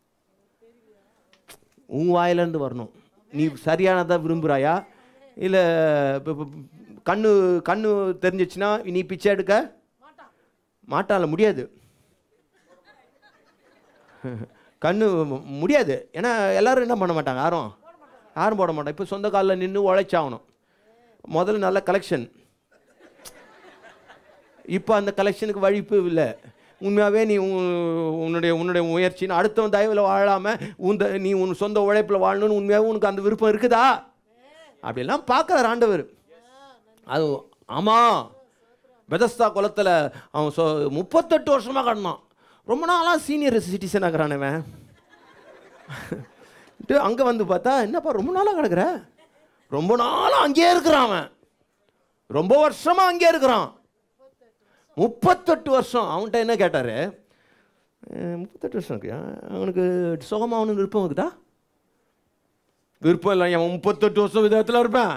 உன் வாயிலேருந்து வரணும். நீ சரியானதாக விரும்புகிறாயா? இல்லை இப்போ கண்ணு கண்ணு தெரிஞ்சிச்சுன்னா நீ பிச்சை எடுக்க மாட்டால? முடியாது. கண்ணு முடியாது. ஏன்னா எல்லோரும் என்ன பண்ண மாட்டாங்க, யாரும் யாரும் போட மாட்டாங்க. இப்போ சொந்த காலில் நின்று உழைச்சாகணும். முதல்ல நல்ல கலெக்ஷன், இப்போ அந்த கலெக்ஷனுக்கு வழிப்பு இல்லை. உண்மையாகவே நீ உன்னுடைய உன்னுடைய முயற்சின்னு அடுத்தவன் தயவில் வாழாமல் உந்த நீ உன் சொந்த உழைப்பில் வாழணும்னு உண்மையாகவே உனக்கு அந்த விருப்பம் இருக்குதா? அப்படிலாம் பார்க்குறார் ஆண்டவர். அது ஆமாம், பெதஸ்தா குளத்தில் அவன் சொ முப்பத்தெட்டு வருஷமாக கடனான். ரொம்ப நாளாக சீனியர் சிட்டிசன் ஆகிறானவன். அங்கே வந்து பார்த்தா என்னப்பா ரொம்ப நாளாக கிடக்குற, ரொம்ப நாளாக அங்கேயே இருக்கிறான். அவன் ரொம்ப வருஷமாக அங்கேயே இருக்கிறான். முப்பத்தெட்டு வருஷம். அவன்கிட்ட என்ன கேட்டார்? முப்பத்தெட்டு வருஷம் இருக்கு, அவனுக்கு சுகமாக அவனுக்கு விருப்பம் இருக்குதா? விருப்பம் இல்லை, அவன் முப்பத்தெட்டு வருஷம் விதத்தில் இருப்பேன்.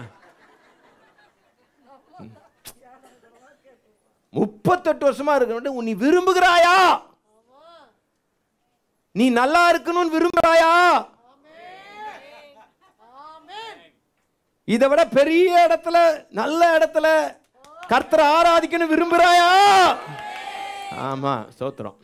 முப்பத்தெட்டு வருஷமா இருக்க நீ விரும்புகிறாயா? நீ நல்லா இருக்கணும்னு விரும்புகிறாயா? இதை விட பெரிய இடத்துல நல்ல இடத்துல கர்த்தரை ஆராதிக்கணும் விரும்புகிறாயா? ஆமா, ஸ்தோத்திரம்.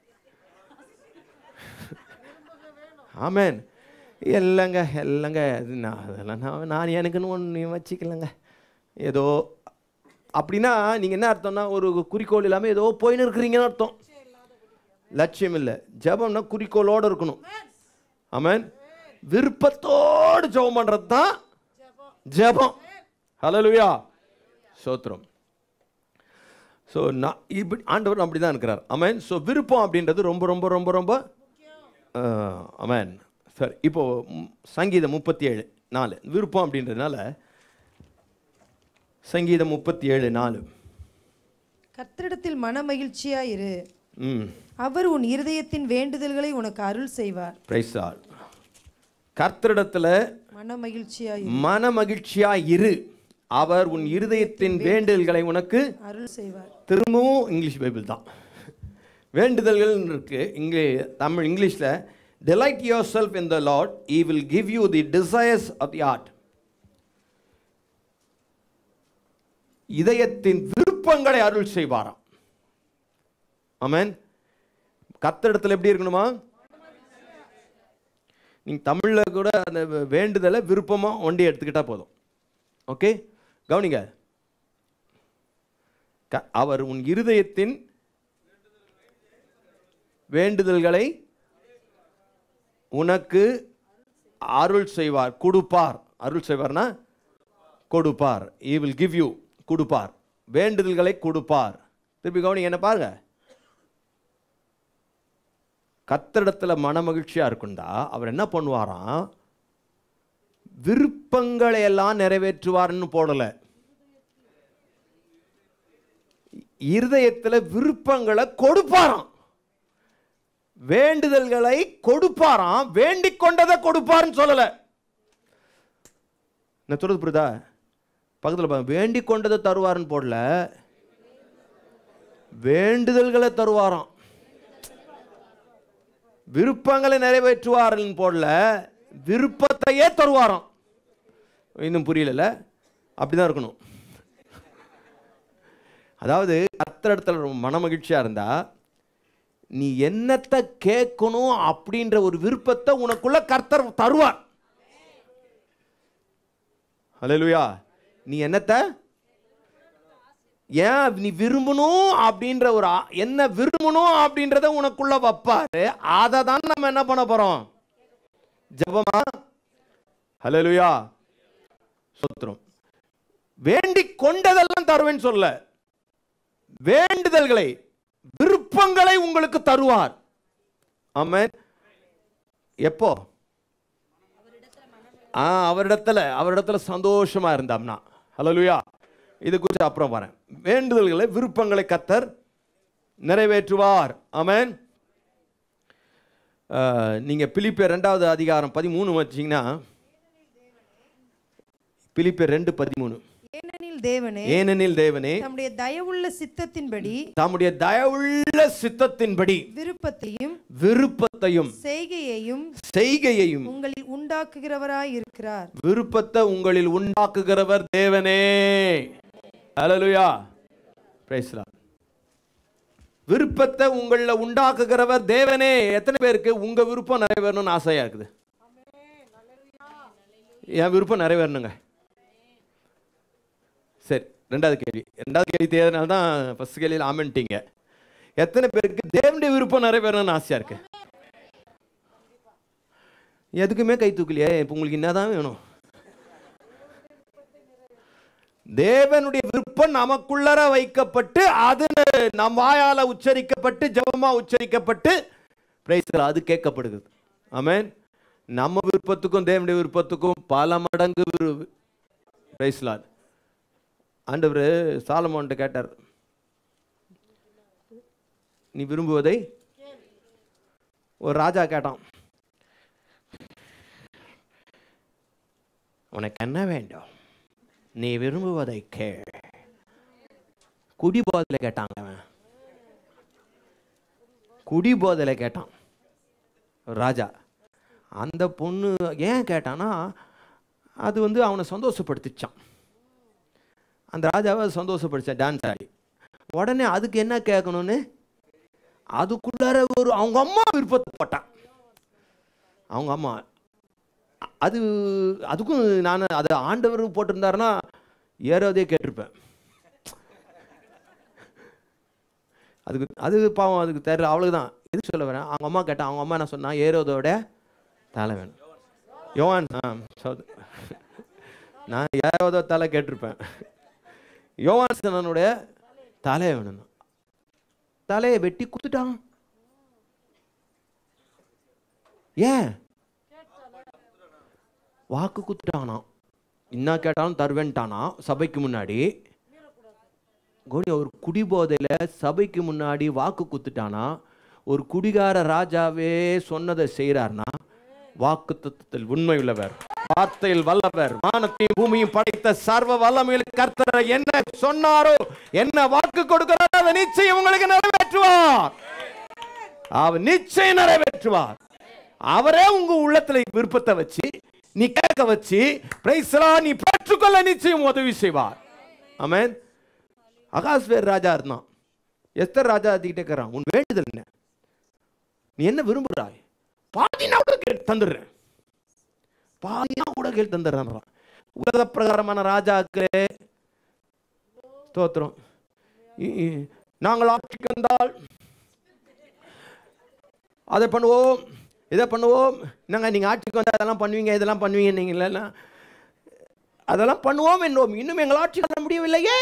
ஆமென். இல்லைங்க இல்லைங்க அதெல்லாம் நான் நான் எனக்குன்னு ஒன்று வச்சுக்கலங்க. ஏதோ அப்படின்னா நீங்கள் என்ன அர்த்தம்னா ஒரு குறிக்கோள் இல்லாமல் ஏதோ போயின்னு இருக்கிறீங்கன்னு அர்த்தம். லட்சியம் இல்லை. ஜெபம்னா குறிக்கோளோடு இருக்கணும். ஆமென். விருப்பத்தோடு ஜெபம் பண்ணுறது தான் ஜெபம். ஹல்லேலூயா, ஸ்தோத்திரம். ஸோ நான் இப்படி ஆண்டவர் அப்படி தான் இருக்கிறார். ஆமென். ஸோ விருப்பம் அப்படின்றது ரொம்ப ரொம்ப ரொம்ப ரொம்ப ஆமென். சரி, இப்போது சங்கீதம் முப்பத்தி ஏழு நாலு விருப்பம் அப்படின்றதுனால சங்கீதம் முப்பத்தி ஏழு நாலு. கர்த்தரிடத்தில் மன மகிழ்ச்சியாயிரு, ம் அவர் உன் இருதயத்தின் வேண்டுதல்களை உனக்கு அருள் செய்வார். Praise all. கர்த்தரிடத்தில் மன மகிழ்ச்சியாயிரு, மன மகிழ்ச்சியா இரு, அவர் உன் இருதயத்தின் வேண்டுதல்களை உனக்கு அருள் செய்வார். திரும்பவும் இங்கிலீஷ் பைபிள் தான். வேண்டுதல்கள் இருக்கு. இங்கே தமிழ் இங்கிலீஷில் delight yourself in the Lord, he will give you the desires of the heart. இதயத்தின் விருப்பங்களை அருள் செய்வாராம். ஆமென். கர்த்தரிடத்தில் எப்படி இருக்கணுமா? நீங்க தமிழ்ல கூட அந்த வேண்டுதலை விருப்பமா ஒண்டி எடுத்துக்கிட்டா போதும். ஓகே, கவனிங்க. அவர் உன் இருதயத்தின் வேண்டுதல்களை உனக்கு அருள் செய்வார், கொடுப்பார். அருள் செய்வார்னா கொடுப்பார். he will give you, கொடுப்பார். வேண்டுதல்களை கொடுப்பார். திருப்பி கவனிங்க, என்ன பாருங்க. கர்த்தரிடத்தில் மன மகிழ்ச்சியா இருக்குண்டா அவர் என்ன பண்ணுவாராம்? விருப்பங்களை எல்லாம் நிறைவேற்றுவார்னு போடல. இருதயத்தில் விருப்பங்களை கொடுப்பாராம், வேண்டுதல்களை கொடுப்பாராம். வேண்டிக் கொண்டதை கொடுப்பார்னு சொல்லல. நான் சொல்றது புரியுதா? பக்கத்தில் வேண்டிக் கொண்டதை தருவார்னு போடல, வேண்டுதல்களை தருவாராம். விருப்பங்களை நிறைவேற்றுவார்னு போடல, விருப்பத்தையே தருவாராம். இன்னும் புரியல? அப்படிதான் இருக்கணும். அதாவது கர்த்தரிடத்தில் மன மகிழ்ச்சியா இருந்தா நீ என்னத்தை கேட்கணும் அப்படின்ற ஒரு விருப்பத்தை உனக்குள்ள கர்த்தர் தருவார். ஹல்லேலூயா. நீ என்னத்தை ஏன் நீ விரும்பணும் அப்படின்ற ஒரு என்ன விரும்பணும் அப்படின்றத உனக்குள்ள வைப்பாரு. அதை தான் நம்ம என்ன பண்ண போறோம்? ஜெபமா. ஹல்லேலூயா, ஸ்தோத்திரம். வேண்டிக் கொண்டதெல்லாம் தருவேன்னு சொல்ல, வேண்டுதல்களை விருப்பங்களை உங்களுக்கு தருவார். ஆமென். எப்போ? ஆ அவரிடத்துல அவரிடத்துல சந்தோஷமா இருந்தாம்னா. ஹல்லேலூயா. இது குறித்து அப்புறம் வரேன். வேண்டுதல்களை விருப்பங்களை கர்த்தர் நிறைவேற்றுவார். ஆமென். நீங்க பிலிப்பியர் இரண்டாவது அதிகாரம் பதிமூணு வச்சீங்கன்னா, பிலிப்பியர் ரெண்டு பதிமூணு. ஏனெனில் தேவனே ஏனெனில் தேவனே தம்முடைய தயவுள்ள சித்தத்தின்படி தம்முடைய தயவுள்ள சித்தத்தின்படி விருப்பத்தையும் விருப்பத்தையும் செய்கையையும் செய்கையையும் உங்களில் உண்டாக்குகிறவராய் இருக்கிறார். விருப்பத்தை உங்களில் உண்டாக்குகிறவர் தேவனே. ஹல்லேலூயா, பிரைஸ் தி லார்ட். விருப்பத்தை உங்களில் உண்டாக்குகிறவர் தேவனே. எத்தனை பேருக்கு உங்க விருப்பம் நிறைவேறணும்னு ஆசையா இருக்குது? என் விருப்பம் நிறைவேறணுங்க. சரி, ரெண்டாவது கேள்வி. ரெண்டாவது கேள்வி தேவைனால தான் ஃபர்ஸ்ட் கேள்வியில் ஆமென்ட்டீங்க. எத்தனை பேருக்கு தேவனுடைய விருப்பம் நிறைவேறணும்னு ஆசையா இருக்கு? எதுக்குமே கை தூக்கலையே. இப்போ உங்களுக்கு என்னதான் வேணும்? தேவனுடைய விருப்பம் நமக்குள்ளர வைக்கப்பட்டு அது நம் வாயால உச்சரிக்கப்பட்டு ஜெபமா உச்சரிக்கப்பட்டு அது கேட்கப்படுகிறது. ஆமென். நம்ம விருப்பத்துக்கும் தேவனுடைய விருப்பத்துக்கும் பல மடங்கு பிரைஸ் லார்ட். ஆண்டவர் சாலமோன்ட்ட கேட்டார், நீ விரும்புவதை. ஒரு ராஜா கேட்டான், உனக்கு என்ன வேண்டும், நீ விரும்புவதை கேள். குடி போதையில கேட்டாங்க. அவன் குடி போதையில கேட்டான் ராஜா. அந்த பொண்ணு ஏன் கேட்டானா, அது வந்து அவனை சந்தோஷப்படுத்திச்சான். அந்த ராஜாவை சந்தோஷப்படுத்த டான்ஸ் ஆடி. உடனே அதுக்கு என்ன கேட்கணும்னு அதுக்குள்ளார ஒரு அவங்க அம்மா விருப்பத்தை போட்டான். அவங்க அம்மா அது அதுக்கும் நான் அது ஆண்டவர் போட்டிருந்தாருன்னா ஏறோதே கேட்டிருப்பேன். அதுக்கு அது பாவம், அதுக்கு தெரியல, அவ்வளவுதான். எது சொல்ல வரேன், அவங்க அம்மா கேட்டான். அவங்க அம்மா என்ன சொன்னா, ஏரோதோட தலை வேணும். யோவான் ஆ நான் ஏரோதோ தலை கேட்டிருப்பேன். யோவான் ஸ்நானனுடைய தலை வேணும். தலையை வெட்டி குத்துட்டான். ஏன்? வாக்கு குத்துட்டானா. என்ன கேட்டாலும் தருவேன்ட்டானா சபைக்கு முன்னாடி. ஒரு குடிபோதையில சபைக்கு முன்னாடி வாக்கு குத்துட்டானா. ஒரு குடிகார ராஜாவே சொன்னதை செய்யறார்னா வாக்கு தத்துவத்தில் உண்மை உள்ளவர், வார்த்தையில் வல்லவர், வானத்தையும் பூமியும் படைத்த சர்வ வல்லமையில் கர்த்தர் என்ன சொன்னாரோ, என்ன வாக்கு கொடுக்கிறாரோ அதை நிச்சயம் உங்களுக்கு நிறைவேற்றுவார். அவர் நிச்சயம் நிறைவேற்றுவார். அவரே உங்க உள்ளத்துல விருப்பத்தை வச்சு நீ கேட்க வச்சு நீ பெற்றுக்கொள்ள நிச்சயம் உதவி செய்வார். ஆமென். அகாஸ்வேர் ராஜா இருந்தான். எஸ்தர் ராஜா கேட்கிறான், உன் வேண்டுதல் என்ன, நீ என்ன விரும்புகிறாய், பாதினா கூட கேள் தந்துடுறேன், பாதினா கூட கேள் தந்துடுறான். உலக பிரகாரமான ராஜாக்களே ஸ்தோத்திரம். நாங்கள் ஆட்சிக்கு வந்தால் அதை பண்ணுவோம், இதை பண்ணுவோம். நாங்க நீங்க ஆட்சிக்கு வந்தால் அதெல்லாம் பண்ணுவீங்க, இதெல்லாம் பண்ணுவீங்க, நீங்க அதெல்லாம் பண்ணுவோம் என்னோம். இன்னும் எங்கள் ஆட்சி பண்ண முடியவில்லையே.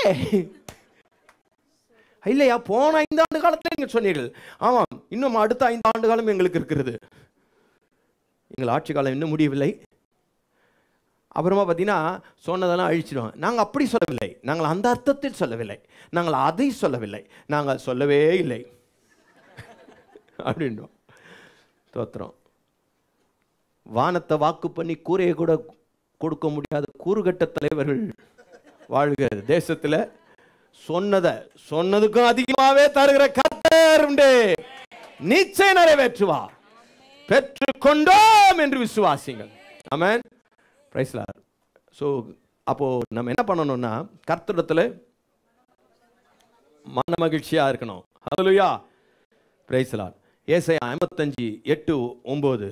இல்லையா, போன ஐந்து ஆண்டு காலத்தில் நீங்க சொன்னீர்கள். ஆமாம், இன்னும் அடுத்த ஐந்து ஆண்டு காலம் எங்களுக்கு இருக்கிறது. எங்கள் ஆட்சி காலம் இன்னும் முடியவில்லை. அப்புறமா பார்த்தீங்கன்னா சொன்னதெல்லாம் அழிச்சிடுவோம். நாங்கள் அப்படி சொல்லவில்லை, நாங்கள் அந்த அர்த்தத்தில் சொல்லவில்லை, நாங்கள் அதை சொல்லவில்லை, நாங்கள் சொல்லவே இல்லை அப்படின்றோம். தோத்திரம். வானத்தை வாக்கு பண்ணி கூரையை கூட கொடுக்க முடியாத கூறுகட்ட தலைவர்கள் வாழ்கிற தேசத்தில் சொன்னதை சொன்னதுக்கும் அதிகமாகவே தருகிற கர்த்தர் உண்டு, நிச்சயம் நிறைவேற்றுவார். பெற்றுக்கொண்டோம் என்று விசுவாசிங்கள். ஆமென். Praise lord. ஸோ அப்போ நம்ம என்ன பண்ணணும்னா கர்த்தரிடத்தில் மன மகிழ்ச்சியா இருக்கணும். ஹல்லேலூயா. Praise lord. ஏசாயா ஐம்பத்தஞ்சு எட்டு ஒன்பது.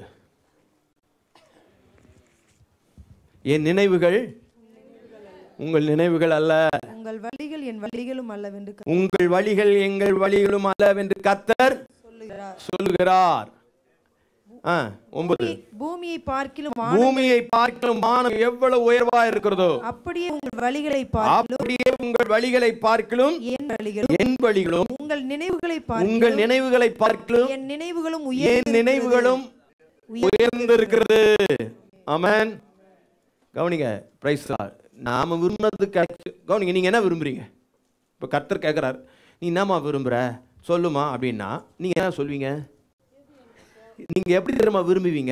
என் நினைவுகள் உங்கள் நினைவுகள் அல்ல, உங்கள் வழிகள் என் வழிகளும் அல்லவென்று உங்கள் வழிகள் எங்கள் வழிகளும் அல்லவென்று கர்த்தர் சொல்லுகிறார். ஒன்பது. பூமியை பார்க்கிலும் பூமியை பார்க்கிலும் வானம் எவ்வளவு உயர்வா இருக்கிறதோ அப்படியே உங்கள் வழிகளை பார்க்கிலும் அப்படியே உங்கள் வழிகளை பார்க்கிலும் என் வழிகளும் என் வழிகளும் உங்கள் நினைவுகளை பார்க்கிலும் உங்கள் நினைவுகளை பார்க்கிலும் என் நினைவுகளும் என் நினைவுகளும் உயர்ந்திருக்கிறது. ஆமென். கவனிங்க. Praise lord. நாம விரும்புறது கவனிங்க. நீங்க என்ன விரும்புறீங்க? இப்ப கர்த்தர் கேட்கிறார், நீ என்னமா விரும்புற சொல்லுமா அப்படின்னா நீங்க என்ன சொல்வீங்க? நீங்க எப்படி தெரியுமா விரும்புவீங்க?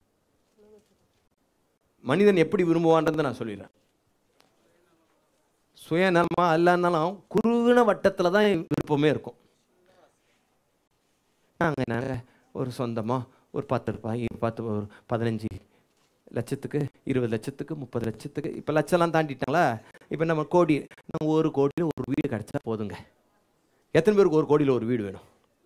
மனிதன் எப்படி விரும்புவான்றதை நான் சொல்லிடுறேன். சுயநலமா இல்லைன்னாலும் குறுகின வட்டத்தில் தான் விருப்பமே இருக்கும். நாங்கள் நாங்கள் ஒரு சொந்தமாக ஒரு பத்து ரூபாய் பத்து ஒரு பதினஞ்சு லட்சத்துக்கு இருபது லட்சத்துக்கு முப்பது லட்சத்துக்கு இப்போ லட்சம்லாம் தாண்டிட்டாங்களா? இப்போ நம்ம கோடி நம்ம ஒரு கோடியில் ஒரு வீடு கிடைச்சா போதுங்க. எத்தனை பேருக்கு ஒரு கோடியில் ஒரு வீடு வேணும்?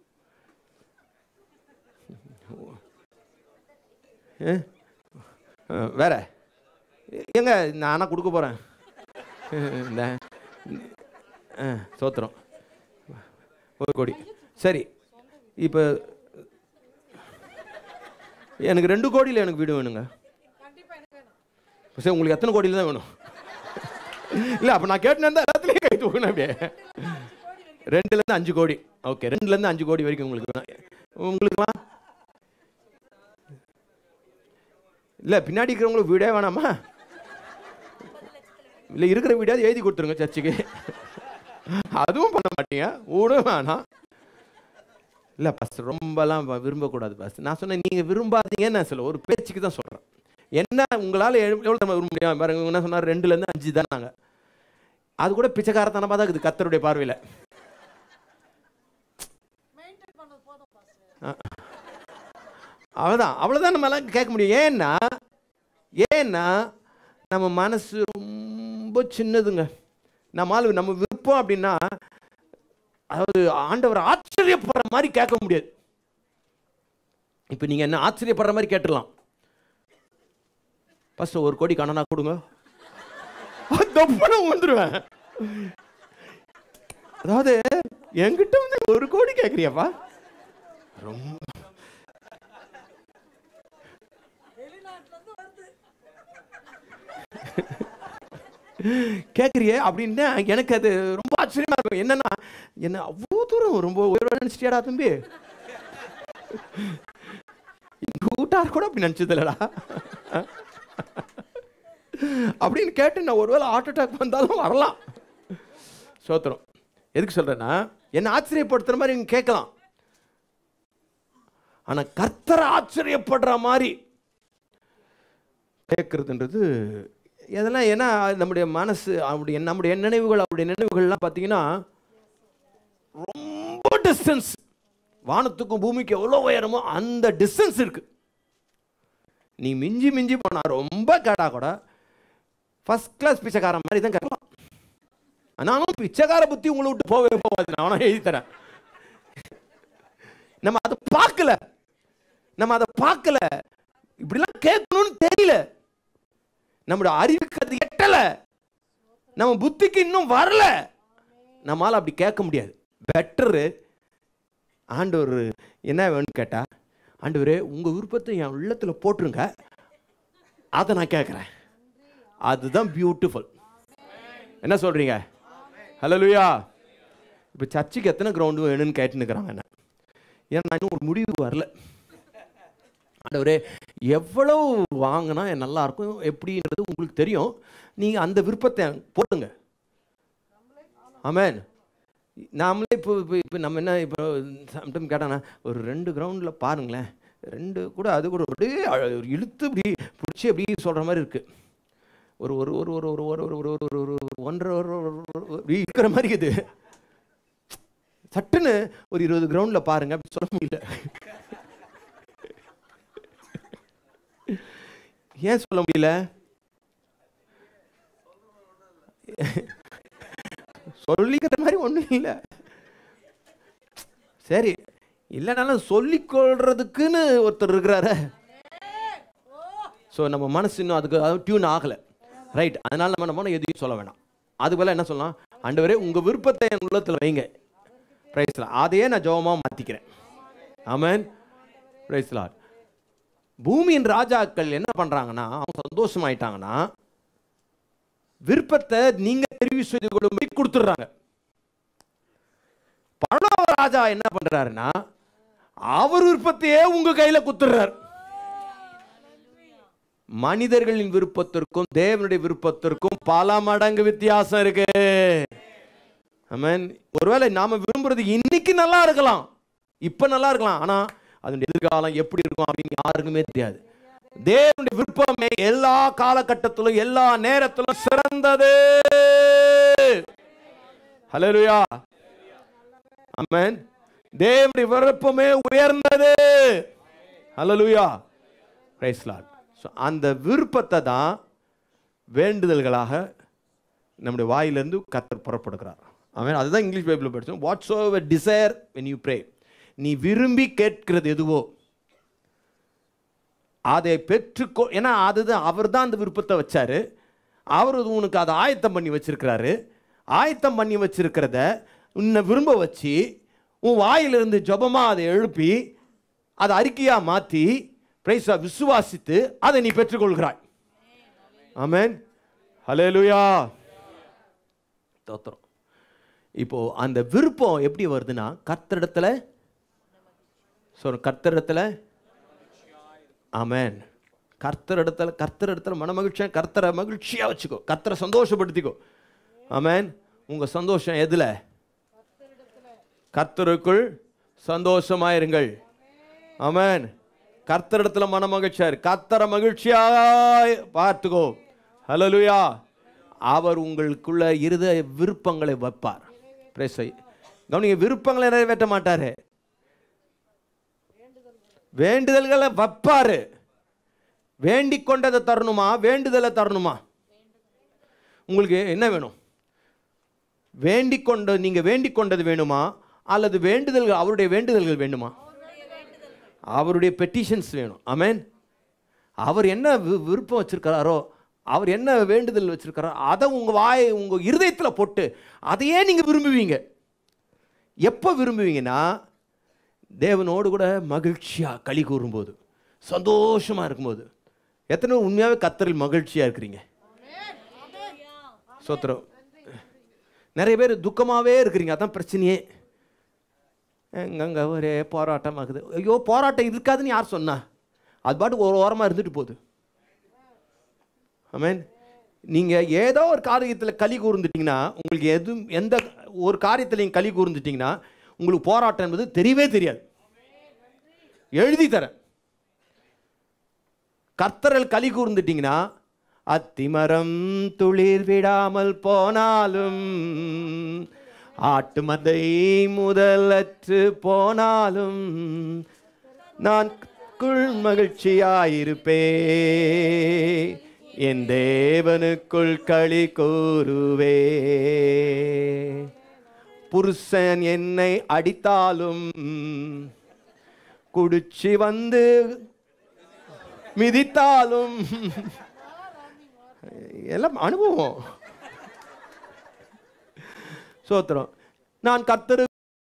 வேற எங்க நானா கொடுக்க போறேன். இந்த சோத்திரம் ஒரு கோடி சரி, இப்போ எனக்கு ரெண்டு கோடியில் எனக்கு வீடு வேணுங்க. சரி, உங்களுக்கு எத்தனை கோடியில் தான் வேணும்? இல்லை, அப்போ நான் கேட்டேன் எல்லாத்துலேயும் கை தூக்கணும். அப்படியே ரெண்டுலேருந்து அஞ்சு கோடி. ஓகே, ரெண்டுலேருந்து அஞ்சு கோடி வரைக்கும் உங்களுக்கு வேணும். உங்களுக்குலாம் இல்லை, பின்னாடி இருக்கிறவங்களுக்கு வீடே வேணாமா? இல்லை, இருக்கிற வீடாவது எழுதி கொடுத்துருங்க சர்ச்சுக்கு. அதுவும் பண்ண மாட்டீங்க, வீடும் வேணாம். இல்லை பாஸ்டர், ரொம்பலாம் விரும்பக்கூடாது பாஸ்டர். நான் சொன்னேன் நீங்கள் விரும்பாதீங்கன்னு நான் சொல்ல, ஒரு பேச்சுக்கு தான் சொல்கிறேன். என்ன உங்களால் எவ்வளோ நம்ம விரும்ப முடியும் பாருங்க. என்ன சொன்னார், ரெண்டுலேருந்து அஞ்சு தான். நாங்கள் அது கூட பிச்சைக்காரத்தனமாக தான் இருக்குது கர்த்தருடைய பார்வையில். அவ்வளோதான் அவ்வளோதான் நம்மளாம் கேட்க முடியும். ஏன்னா ஏன்னா நம்ம மனசு ரொம்ப சின்னதுங்க. நம்மளால நம்ம விருப்பம் அப்படின்னா, அதாவது ஆண்டவர் ஆச்சரியப்படுற மாதிரி கேட்க முடியாது. இப்போ நீங்கள் என்ன ஆச்சரியப்படுற மாதிரி கேட்டுடலாம். ஃபர்ஸ்ட் ஒரு கோடி கணனா கொடுங்க, வந்துடுவேன். அதாவது என்கிட்ட வந்து ஒரு கோடி கேட்குறியாப்பா, ரொம்ப கேட்குறியே அப்படின்னு எனக்கு அது ரொம்ப ஆச்சரியமா இருக்கும். என்னன்னா, என்ன அவ்வளோ தூரம் ரொம்ப உயர்வா நினைச்சிட்டியாடா தம்பி, கூட்டார் கூட அப்படி நினைச்சது இல்லடா அப்படின்னு கேட்டு நான் ஒருவேளை ஹார்ட் அட்டாக் வந்தாலும் வரலாம். சோத்திரம். எதுக்கு சொல்றேன்னா, என்ன ஆச்சரியப்படுத்துற மாதிரி நீங்க கேட்கலாம். ஆனா கர்த்தரை ஆச்சரியப்படுற மாதிரி கேட்கறதுன்றது இதெல்லாம், ஏன்னா நம்முடைய மனசு, அவருடைய நம்முடைய நினைவுகள், அவருடைய நினைவுகள்லாம் பார்த்தீங்கன்னா ரொம்ப டிஸ்டன்ஸ். வானத்துக்கும் பூமிக்கு எவ்வளோ உயரமோ அந்த டிஸ்டன்ஸ் இருக்கு. நீ மிஞ்சி மிஞ்சி போனா ரொம்ப கேட்டா கூட ஃபர்ஸ்ட் கிளாஸ் பிச்சைக்காரன் மாதிரி தான் கேட்கலாம். ஆனாலும் பிச்சைக்கார புத்தி உங்களை விட்டு போகவே போகாது. நான் எழுதி தரேன். நம்ம அதை பார்க்கல, நம்ம அதை பார்க்கல, இப்படிலாம் கேட்கணும்னு தெரியல, நம்முடைய அறிவுக்கு அது எட்டல, நம்ம புத்திக்கு இன்னும் வரல. நம்மளால அப்படி கேட்க முடியாது. பெட்டரு ஆண்டவர் என்ன வேணும்னு கேட்டா, ஆண்டவரே உங்க விருப்பத்தை என் உள்ளத்துல போட்டுருங்க, அதை நான் கேட்கிறேன். அதுதான் பியூட்டிஃபுல். என்ன சொல்றீங்க? ஹல்லேலூயா. இப்போ சர்ச்சுக்கு எத்தனை கிரவுண்டு வேணும்னு கேட்டுன்னு இருக்கிறாங்க. என்ன ஏன்னா நான் இன்னும் ஒரு முடிவு வரல. ஆண்டவரே எவ்வளவு வாங்கினா நல்லா இருக்கும் எப்படின்றது உங்களுக்கு தெரியும், நீங்க அந்த விருப்பத்தை போடுங்க. ஆமென். நாமளே இப்போ இப்போ இப்போ நம்ம என்ன இப்போ சம்டைம் கேட்டானா, ஒரு ரெண்டு கிரவுண்டில் பாருங்களேன், ரெண்டு கூட அது கூட அப்படியே இழுத்து இப்படி பிடிச்சி அப்படி சொல்கிற மாதிரி இருக்குது. ஒரு ஒரு ஒரு ஒரு ஒரு ஒரு ஒரு ஒரு ஒரு ஒரு ஒன்றரை ஒரு இருக்கிற மாதிரி இது. சட்டுன்னு ஒரு இருபது கிரவுண்டில் பாருங்க அப்படி சொல்ல முடியல. ஏன் சொல்ல முடியல? சொல்லிக்கிற மாதிரி ஒன்றும் இல்லை. சரி, இல்லைனாலும் சொல்லிக்கொள்றதுக்குன்னு ஒருத்தர் இருக்கிறாரு. ஸோ நம்ம மனசு இன்னும் அதுக்கு டியூன் ஆகலை, ரைட்? அதனால நம்ம நம்ம எதையும் சொல்ல வேண்டாம். அது போல என்ன சொல்லலாம், ஆண்டவரே உங்கள் விருப்பத்தை என் உள்ளத்தில் வைங்க, பிரைஸ் லார்ட், அதையே நான் ஜெபமாக மாற்றிக்கிறேன். ஆமென், பிரைஸ் லார்ட். பூமியின் ராஜாக்கள் என்ன பண்றாங்கன்னா, அவங்க சந்தோஷமாயிட்டாங்கன்னா விருப்பத்தை நீங்க தெரிவு செய்து கொள்ளும்படி கொடுத்துடுறாங்க. பரலோக ராஜா என்ன பண்றாருன்னா, அவர் விருப்பத்தையே உங்க கையில குத்துறாரு. மனிதர்களின் விருப்பத்திற்கும் தேவனுடைய விருப்பத்திற்கும் பல மடங்கு வித்தியாசம் இருக்கு. ஆமென். ஒருவேளை நாம விரும்புறது இன்னைக்கு நல்லா இருக்கலாம், இப்ப நல்லா இருக்கலாம், ஆனா அதனுடைய எதிர்காலம் எப்படி இருக்கும் அப்படின்னு யாருக்குமே தெரியாது. தேவனுடைய விருப்பமே எல்லா காலகட்டத்திலும் எல்லா நேரத்திலும் சிறந்தது. ஹல்லேலூயா. ஆமென். தேவனுடைய விருப்பமே உயர்ந்தது. ஹல்லேலூயா. Praise Lord. சோ அந்த விருப்பத்தை தான் வேண்டுதல்களாக நம்முடைய வாயிலிருந்து கர்த்தர் புறப்படுகிறார். ஆமென். அதுதான் இங்கிலீஷ் பைபிள் படிச்சோம். whatsoever desire when you pray, நீ விரும்பி கேட்கிறது எதுவோ அதை பெற்றுக்கோ. ஏன்னா அதுதான் அவர் தான் அந்த விருப்பத்தை வச்சாரு. அவர் உனக்கு அதை ஆயத்தம் பண்ணி வச்சிருக்கிறாரு. ஆயத்தம் பண்ணி வச்சிருக்கிறத உன்னை விரும்ப வச்சு உன் வாயிலிருந்து ஜபமா அதை எழுப்பி அதை அறிக்கையா மாற்றி பிரைஸா விசுவாசித்து அதை நீ பெற்றுக்கொள்கிறாய். ஆமென். ஹல்லேலூயா. ஸ்தோத்திரம். இப்போ அந்த விருப்பம் எப்படி வருதுன்னா கர்த்தரிடத்துல சொல் கர்த்தரிடத்துல ஆமென். கர்த்தரிடத்துல கர்த்தரிடத்துல மன மகிழ்ச்சியா கர்த்தரை மகிழ்ச்சியா வச்சுக்கோ, கர்த்தரை சந்தோஷப்படுத்திக்கோ. ஆமென். உங்க சந்தோஷம் எதுல? கர்த்தருக்குள் சந்தோஷமாயிருங்கள். ஆமென். கர்த்தரிடத்துல மன மகிழ்ச்சியா இரு, கர்த்தரை மகிழ்ச்சியா பார்த்துக்கோ. ஹல்லேலூயா. அவர் உங்களுக்குள்ள இருதய விருப்பங்களை வைப்பார். கவனிங்க, விருப்பங்களை நிறைவேற்ற மாட்டாரு, வேண்டுதல்களை வைப்பாரு. வேண்டிக் கொண்டதை தரணுமா, வேண்டுதலை தரணுமா? உங்களுக்கு என்ன வேணும்? வேண்டிக் கொண்ட நீங்க வேண்டிக் கொண்டது வேணுமா, அல்லது வேண்டுதல்கள் அவருடைய வேண்டுதல்கள் வேணுமா? அவருடைய பெட்டிஷன்ஸ் வேணும். ஆமென். அவர் என்ன விருப்பம் வச்சிருக்கிறாரோ, அவர் என்ன வேண்டுதல் வச்சிருக்கிறாரோ அதை உங்க வாய் உங்க இருதயத்தில் போட்டு அதையே நீங்க விரும்புவீங்க. எப்போ விரும்புவீங்கன்னா தேவனோடு கூட மகிழ்ச்சியா களி கூறும்போது, சந்தோஷமா இருக்கும்போது. எத்தனை உண்மையாவே கர்த்தரில் மகிழ்ச்சியா இருக்கிறீங்க? சோத்திரம். நிறைய பேர் துக்கமாவே இருக்கிறீங்க, அதான் பிரச்சனையே. எங்கங்க ஒரே போராட்டம் ஆகுது. ஐயோ, போராட்டம் இருக்காதுன்னு யார் சொன்னா? அது பாட்டுக்கு ஒரு ஓரமாக இருந்துட்டு போகுது. ஆமென். நீங்கள் ஏதோ ஒரு காரியத்தில் களி கூர்ந்துட்டீங்கன்னா, உங்களுக்கு எது எந்த ஒரு காரியத்தில் நீங்கள் களி கூர்ந்துட்டீங்கன்னா உங்களுக்கு போராட்டம் என்பது தெரியவே தெரியாது. எழுதி தரேன். கர்த்தரில் களி கூர்ந்துட்டீங்கன்னா, அத்திமரம் துளிர் விடாமல் போனாலும், ஆட்டு மந்தை முதலற்று போனாலும், நான் மகிழ்ச்சியாயிருப்பே, என் தேவனுக்குள் களி கூறுவே. புருஷன் என்னை அடித்தாலும், குடிச்சு வந்து மிதித்தாலும், எல்லாம் அனுபவம். சோத்திரம். நான் கர்த்தரு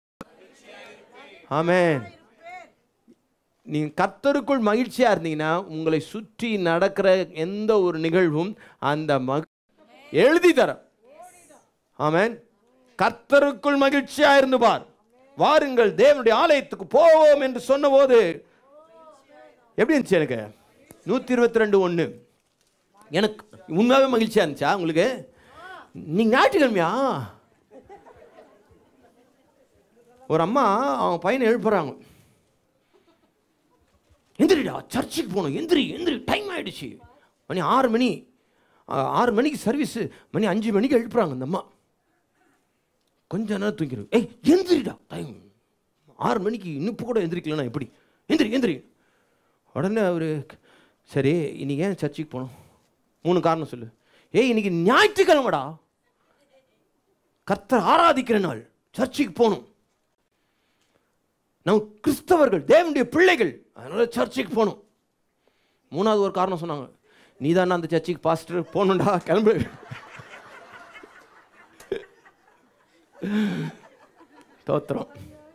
ஆமென். நீங்க கர்த்தருக்குள் மகிழ்ச்சியா இருந்தீங்கன்னா உங்களை சுற்றி நடக்கிற எந்த ஒரு நிகழ்வும் அந்த எழுதி தர. ஆமென். கர்த்தருக்குள் மகிழ்ச்சியா இருந்து பார். வாருங்கள் தேவனுடைய ஆலயத்துக்கு போவோம் என்று சொன்ன போது எப்படி இருந்துச்சு? எனக்கு நூத்தி இருபத்தி ரெண்டு ஒண்ணு எனக்கு உண்மையாவே மகிழ்ச்சியா இருந்துச்சா உங்களுக்கு? நீங்க ஞாயிற்றுக்கிழமையா? ஒரு அம்மா அவன் பையனை எழுப்புறாங்க. எந்திரிடா, சர்ச்சுக்கு போகணும், எந்திரி எந்திரி, டைம் ஆயிடுச்சு. மணி ஆறு மணி ஆறு மணிக்கு சர்வீஸு, மணி அஞ்சு மணிக்கு எழுப்புறாங்க. அந்த அம்மா கொஞ்ச நேரம் தூங்கிடும். ஏய் எந்திரிடா, டைம் ஆறு மணிக்கு இன்னும் கூட எந்திரிக்கலன்னா எப்படி? எந்திரி எந்திரி. உடனே அவர், சரி இன்னைக்கு ஏன் சர்ச்சுக்கு போகணும்? மூணு காரணம் சொல்லு. ஏய் இன்னைக்கு ஞாயிற்றுக்கிழமைடா, கர்த்தர் ஆராதிக்கிற நாள், சர்ச்சுக்கு போகணும். நம்ம கிறிஸ்தவர்கள், தேவனுடைய பிள்ளைகள், அதனால சர்ச்சுக்கு போகணும். மூணாவது ஒரு காரணம் சொன்னாங்க. நீ தானே அந்த சர்ச்சுக்கு பாஸ்டர், போகணுண்டா, கிளம்பு. தோத்திரம்.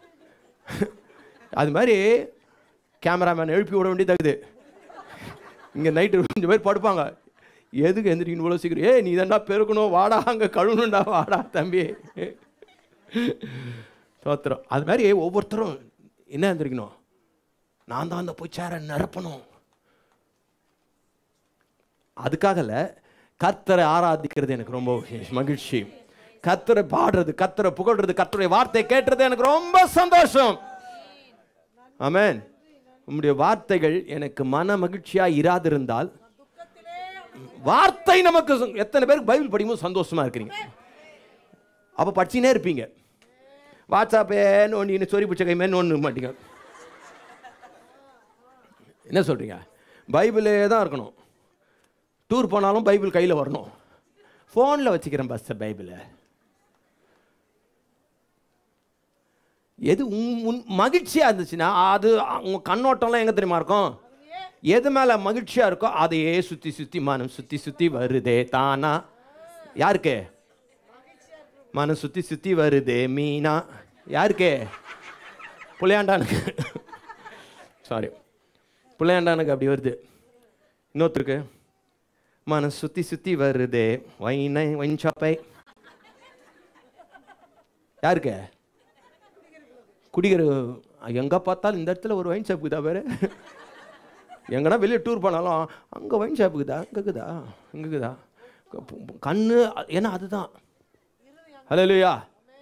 அது மாதிரி கேமராமேன் எழுப்பி விட வேண்டியதாகுது. இங்கே நைட்டு கொஞ்சம் பேர் படுப்பாங்க. எதுக்கு எந்திரிக்கணும் இவ்வளோ சீக்கிரம்? ஏ நீ தான்டா பெருக்கணும், வாடா அங்கே கழுவணுண்டா, வாடா தம்பி. தோத்திரம். அது மாதிரி ஒவ்வொருத்தரும் என்ன எந்திரிக்கணும்? நான் தான் அந்த போய் சேர நிரப்பணும். அதுக்காகல கர்த்தரை ஆராதிக்கிறது எனக்கு ரொம்ப மகிழ்ச்சி. கர்த்தரை பாடுறது, கர்த்தரை புகழ்றது, கர்த்தருடைய வார்த்தை கேட்றது எனக்கு ரொம்ப சந்தோஷம். ஆமென். உம்முடைய வார்த்தைகள் எனக்கு மன மகிழ்ச்சியா இராதிருந்தால், வார்த்தை நமக்கு எத்தனை பேருக்கு பைபிள் படிக்கும்போது சந்தோஷமா இருக்கிறீங்க? அப்ப படிச்சுனே இருப்பீங்க. வாட்ஸ்அப்பே நோண்டி சொறி பிடிச்ச கைமே நோண்டு மாட்டீங்க. என்ன சொல்றீங்க? பைபிளே தான் இருக்கணும். டூர் போனாலும் பைபிள் கையில் வரணும். ஃபோனில் வச்சுக்கிறேன் பஸ் பைபிளை. எது உன் மகிழ்ச்சியாக இருந்துச்சுன்னா அது உங்கள் கண்ணோட்டம்லாம் எங்கே தெரியுமா இருக்கும்? எது மேலே மகிழ்ச்சியாக இருக்கோ அதையே சுற்றி சுற்றி மனம் சுற்றி சுற்றி வருதே தானா. யாருக்கு? மனம் சுற்றி சுற்றி வருதே மீனா. யாருக்கு? புள்ளையாண்டானுக்கு சாரி புள்ளையாண்டானுக்கு அப்படி வருது. இன்னொருத்தருக்கு மனசு சுற்றி சுற்றி வருதே வைனை வைன் ஷாப்பை. யாருக்கு? குடிக்கிற. எங்கே பார்த்தாலும் இந்த இடத்துல ஒரு வைன் ஷாப்புக்குதா வேறு, எங்கன்னா வெளியே டூர் போனாலும் அங்கே வைன் ஷாப்புக்குதா, அங்கேக்குதா, இங்கேக்குதா கண்ணு. ஏன்னா அதுதான். ஹல்லேலூயா.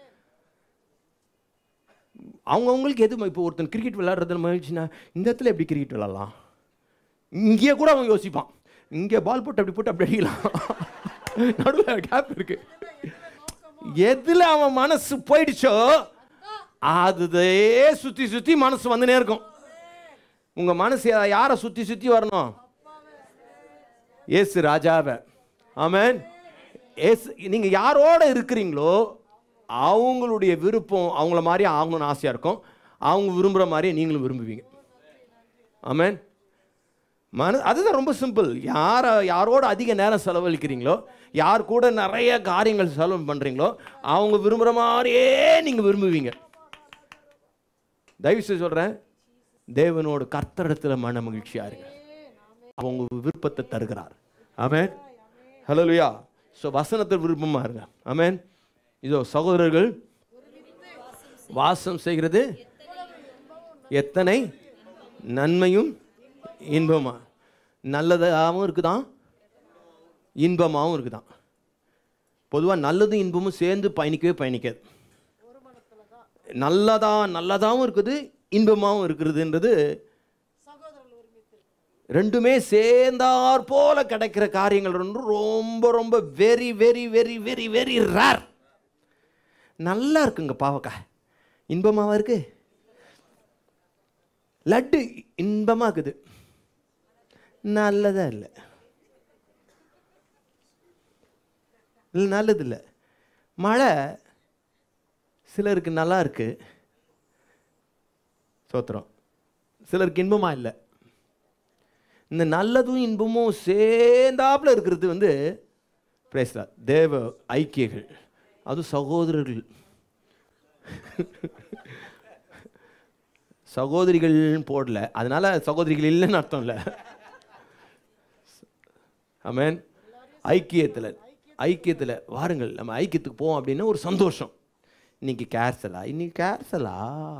அவங்கவுங்களுக்கு எது இப்போ ஒருத்தன் கிரிக்கெட் விளையாடுறது மகிழ்ச்சின்னா இந்த இடத்துல எப்படி கிரிக்கெட் விளையாடலாம், இங்கேயே கூட அவன் யோசிப்பான். இங்கே பால் போட்டு அப்படி போட்டு அப்படி அடிக்கலாம், நடுவில் கேப் இருக்கு. எதில் அவன் மனசு போயிடுச்சோ அதுதே சுற்றி சுற்றி மனசு வந்துனே இருக்கும். உங்கள் மனசு யாரை சுற்றி சுற்றி வரணும்? ஏசு ராஜாவை. ஆமென். ஏசு. நீங்கள் யாரோட இருக்கிறீங்களோ அவங்களுடைய விருப்பம் அவங்கள மாதிரி ஆகணும்னு ஆசையாக இருக்கும். அவங்க விரும்புகிற மாதிரியே நீங்களும் விரும்புவீங்க. ஆமென். மன அதுதான் ரொம்ப சிம்பிள். யாரை யாரோட அதிக நேரம் செலவழிக்கிறீங்களோ, யார் கூட நிறைய காரியங்கள் செலவு பண்ணுறீங்களோ அவங்க விரும்புகிற மாதிரியே நீங்கள் விரும்புவீங்க. தயவுசெய்து சொல்கிறேன், தேவனோட கர்த்தரிடத்தில் மன மகிழ்ச்சியாக இருங்க. அவங்க விருப்பத்தை தருகிறார். ஆமென். ஹல்லேலூயா. ஸோ வசனத்தில் விருப்பமாக இருங்க. ஆமென். இதோ சகோதரர்கள் வாசம் செய்கிறது எத்தனை நன்மையும் இன்பமா. நல்லதாகவும் இருக்குதான், இன்பமாகவும் இருக்குதான். பொதுவாக நல்லதும் இன்பமும் சேர்ந்து பயணிக்கவே பயணிக்காது. நல்லதா நல்லதாகவும் இருக்குது, இன்பமாகவும் இருக்கிறதுன்றது ரெண்டுமே சேர்ந்தார் போல கிடைக்கிற காரியங்கள் ரொம்ப ரொம்ப very very very very very rare. நல்லா இருக்குங்க பாவக்காய், இன்பமாவா இருக்கு. லட்டு இன்பமாக இருக்குது, நல்லதா இல்லை, நல்லது இல்லை. மழை சிலருக்கு நல்லா இருக்கு, சோத்திரம், சிலருக்கு இன்பமா இல்லை. இந்த நல்லதும் இன்பமும் சேர்ந்தாப்புல இருக்கிறது வந்து பிரேஸ்தா தேவ ஐக்கியங்கள், அது சகோதரர்கள். சகோதரிகள் போடல, அதனால சகோதரிகள் இல்லைன்னு அர்த்தம் இல்லை. ஆமென். ஐக்கியத்தில் ஐக்கியத்தில் வாருங்கள், நம்ம ஐக்கியத்துக்கு போவோம் அப்படின்னா ஒரு சந்தோஷம். இன்னைக்கு கேர்சலா, இன்னைக்கு கேர்சலா,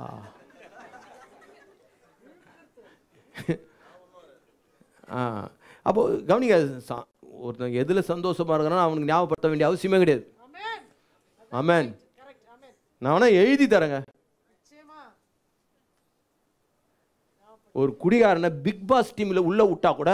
ஆ அப்போ கவனிங்க, ஒருத்தன் எதில் சந்தோஷமா இருக்கிறான் அவனுக்கு ஞாபகப்படுத்த வேண்டிய அவசியமே கிடையாது. ஆமென். நான் வேணா எழுதி தரேங்க. ஒரு குடிகாரனை பிக் பாஸ் டீம்ல உள்ள விட்டா கூட,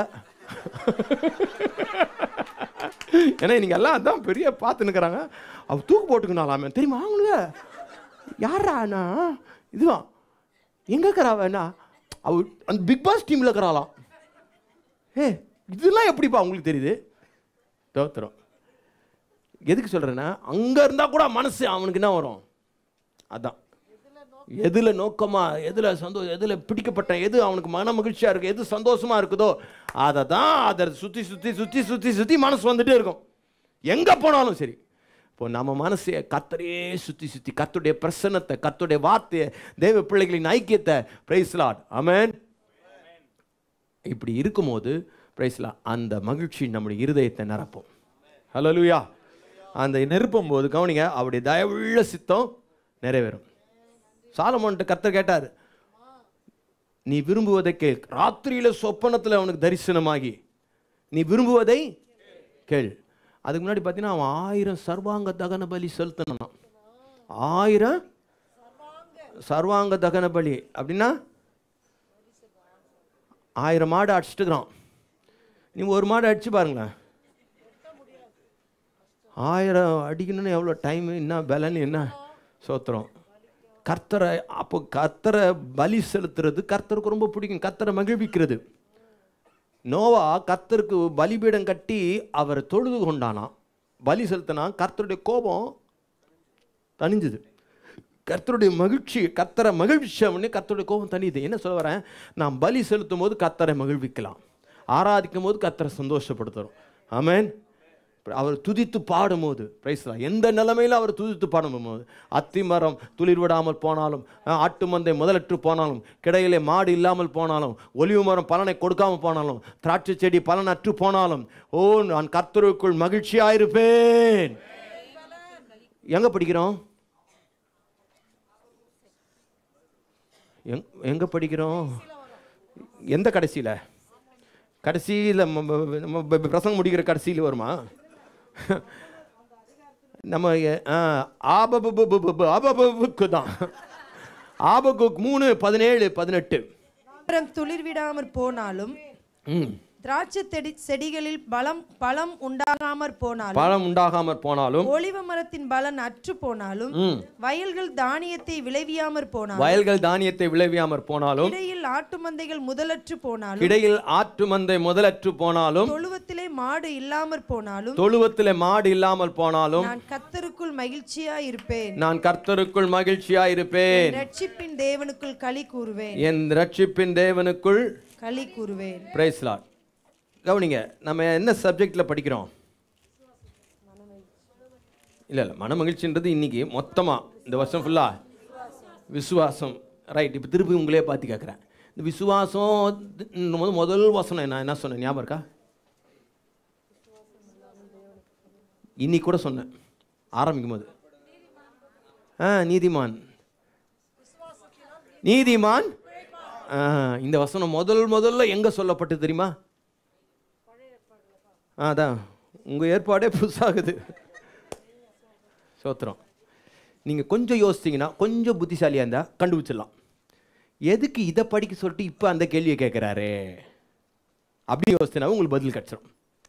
ஏன்னா நீங்க எல்லாம் அதான் பெரிய பார்த்துன்னுக்கிறாங்க, அவ தூக்கு போட்டுக்கனாலாமே தெரியுமா அவனுங்க. யாராண்ணா இதுவான் எங்க இருக்கிறாவண்ணா, அவ அந்த பிக் பாஸ் டீம்ல இருக்கிறாளாம். ஏ இதெல்லாம் எப்படிப்பா உங்களுக்கு தெரியுது? தோத்திரம். எதுக்கு சொல்றேன்னா, அங்க இருந்தா கூட மனசு அவனுக்கு என்ன வரும், அதான் எதுல நோக்கமா, எதுல சந்தோஷம், எதுல பிடிக்கப்பட்ட, எது அவனுக்கு மன மகிழ்ச்சியா இருக்கு, எது சந்தோஷமா இருக்குதோ அதை தான் அதை சுத்தி சுத்தி சுத்தி சுத்தி சுத்தி மனசு வந்துட்டே இருக்கும் எங்க போனாலும் சரி. இப்போ நம்ம மனசை கர்த்தரையே சுத்தி சுத்தி கர்த்தருடைய பிரசன்னத்தை, கர்த்தருடைய வார்த்தையை, தேவ பிள்ளைகளின் ஐக்கியத்தை, பிரைஸ் லார்ட், ஆமென், இப்படி இருக்கும்போது பிரைஸ் லார்ட் அந்த மகிழ்ச்சி நம்முடைய இருதயத்தை நிரப்பும். ஹல்லேலூயா. அந்த நிரப்பும் போது கவனிங்க, அவருடைய தயவுள்ள சித்தம் நிறைவேறும். சாலமோன்ட்ட கர்த்தர் கேட்டார், நீ விரும்புவதை கேள். ராத்திரியில சொப்பனத்தில் அவனுக்கு தரிசனமாகி நீ விரும்புவதை கேள். அதுக்கு முன்னாடி பார்த்தீங்கன்னா அவன் ஆயிரம் சர்வாங்க தகன பலி செலுத்தணும். ஆயிரம் சர்வாங்க தகன பலி அப்படின்னா ஆயிரம் மாடு அடிச்சுட்டுக்கிறான். நீங்க ஒரு மாடு அடிச்சு பாருங்களேன், ஆயிரம் அடிக்கணும்னு எவ்வளோ டைம், என்ன பலன், என்ன சோத்திரம். கர்த்தரை அப்போ கர்த்தரை பலி செலுத்துறது கர்த்தருக்கு ரொம்ப பிடிக்கும், கர்த்தரை மகிழ்விக்கிறது. நோவா கர்த்தருக்கு பலிபீடம் கட்டி அவர் தொழுது கொண்டானா, பலி செலுத்தினா, கர்த்தருடைய கோபம் தணிஞ்சது. கர்த்தருடைய மகிழ்ச்சி, கர்த்தரை மகிழ்ச்சிச்சவனே கர்த்தருடைய கோபம் தனியுது. என்ன சொல்ல வரேன், நான் பலி செலுத்தும் போது கர்த்தரை மகிழ்விக்கலாம், ஆராதிக்கும் போது கர்த்தரை சந்தோஷப்படுத்துறோம். ஆமென். அவர் துதித்து பாடும்போது பிரைஸ்லாம் எந்த நிலைமையில் அவர் துதித்து பாடும்போது அத்திமரம் துளிர் விடாமல் போனாலும் ஆட்டு மந்தை முதலற்று போனாலும் கிடையிலே மாடு இல்லாமல் போனாலும் ஒலிவு மரம் பலனை கொடுக்காமல் போனாலும் திராட்சை செடி பலனற்று போனாலும் ஓ நான் கர்த்தருக்குள் மகிழ்ச்சியாயிருப்பேன். எங்க படிக்கிறோம் எங் எங்க படிக்கிறோம் எந்த கடைசியில் கடைசியில் பிரசங்கம் முடிக்கிற கடைசியில் வருமா? நம்ம ஆபபுக்கு தான் ஆபகுக் மூணு பதினேழு பதினெட்டு துளிர் விடாமற் போனாலும் திராட்சை செடி செடிகளில் பலம் பழம் உண்டாகாமற் போனாலும் பழம் உண்டாகாமற் போனாலும் ஒலிவ மரத்தின் பலன் அற்று போனாலும் வயல்கள் தானியத்தை விளைவியாமற் போனாலும் வயல்கள் தானியத்தை விளைவியாமற் போனாலும் இடையில் ஆட்டு மந்தைகள் முதலற்று போனாலும் இடையில் ஆட்டு மந்தை முதலற்று போனாலும் தொழுவத்திலே மாடு இல்லாமற் போனாலும் தொழுவத்திலே மாடு இல்லாமல் போனாலும் நான் கர்த்தருக்குள் மகிழ்ச்சியா இருப்பேன் நான் கர்த்தருக்குள் மகிழ்ச்சியா இருப்பேன். ரட்சிப்பின் தேவனுக்குள் களி கூறுவேன் என் ரட்சிப்பின் தேவனுக்குள் களி கூறுவேன். Praise lord. கவனிங்க, நம்ம என்ன சப்ஜெக்டில் படிக்கிறோம்? இல்லை இல்லை மன மகிழ்ச்சின்றது இன்னைக்கு மொத்தமாக இந்த வருஷம் ஃபுல்லாக விசுவாசம். ரைட். இப்போ திருப்பி உங்களே பார்த்து கேட்குறேன், இந்த விசுவாசம் முதல் வசனம் நான் என்ன சொன்னேன் ஞாபகம் இருக்கா? இன்னைக்கு கூட சொன்னேன் ஆரம்பிக்கும் போது. ஆ நீதிமான் நீதிமான் இந்த வசனம் முதல் முதல்ல எங்கே சொல்லப்பட்டு தெரியுமா? அதான் உங்கள் ஏற்பாடே புதுசாகுது. சோத்திரம். நீங்கள் கொஞ்சம் யோசிச்சிங்கன்னா, கொஞ்சம் புத்திசாலியாக இருந்தால் கண்டுபிடிச்சிடலாம். எதுக்கு இதை படிக்க சொல்லிட்டு இப்போ அந்த கேள்வியை கேட்குறாரு அப்படி யோசிச்சினா உங்களுக்கு பதில் கிடச்சிடும்.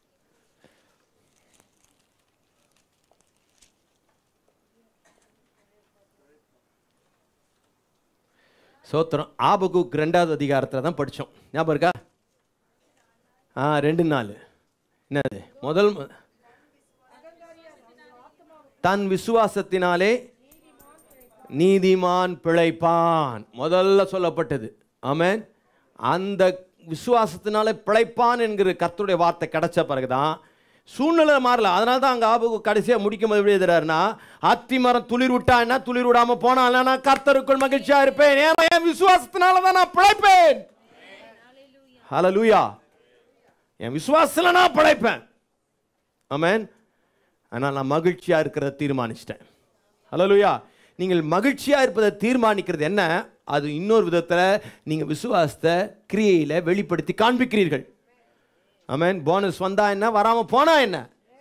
சோத்திரம். ஆபகுக் ரெண்டாவது அதிகாரத்தில் தான் படித்தோம், ஞாபகம் இருக்கா? ஆ ரெண்டு நாள் என்னது முதல் தன் விசுவாசத்தினாலே நீதிமான் பிழைப்பான் முதல்ல சொல்லப்பட்டது. ஆமென். அந்த விசுவாசத்தினாலே பிழைப்பான் என்கிற கர்த்தருடைய வார்த்தை கிடைச்ச பிறகுதான் சூழ்நிலை மாறல. அதனால தான் அங்கே ஆபகு கடைசியாக முடிக்கும் போது எப்படி எழுதுறாருன்னா, அத்தி மரம் துளிர் விட்டா என்ன, துளிர் விடாம போனா நான் கர்த்தருக்குள் மகிழ்ச்சியா இருப்பேன், ஏன்னா என் விசுவாசத்தினால தான் நான் பிழைப்பேன். ஹல்லேலூயா. என் விசுவாசத்துல நான் பிழைப்பேன். ஆமென். ஆனால் நான் மகிழ்ச்சியா இருக்கிறத தீர்மானிச்சிட்டேன். ஹல்லேலூயா. நீங்கள் மகிழ்ச்சியா இருப்பதை தீர்மானிக்கிறது என்ன? அது இன்னொரு விதத்தில் நீங்கள் விசுவாசத்தை கிரியையில் வெளிப்படுத்தி காண்பிக்கிறீர்கள். ஆமென். போனஸ் வந்தா என்ன, வராம போனா என்ன?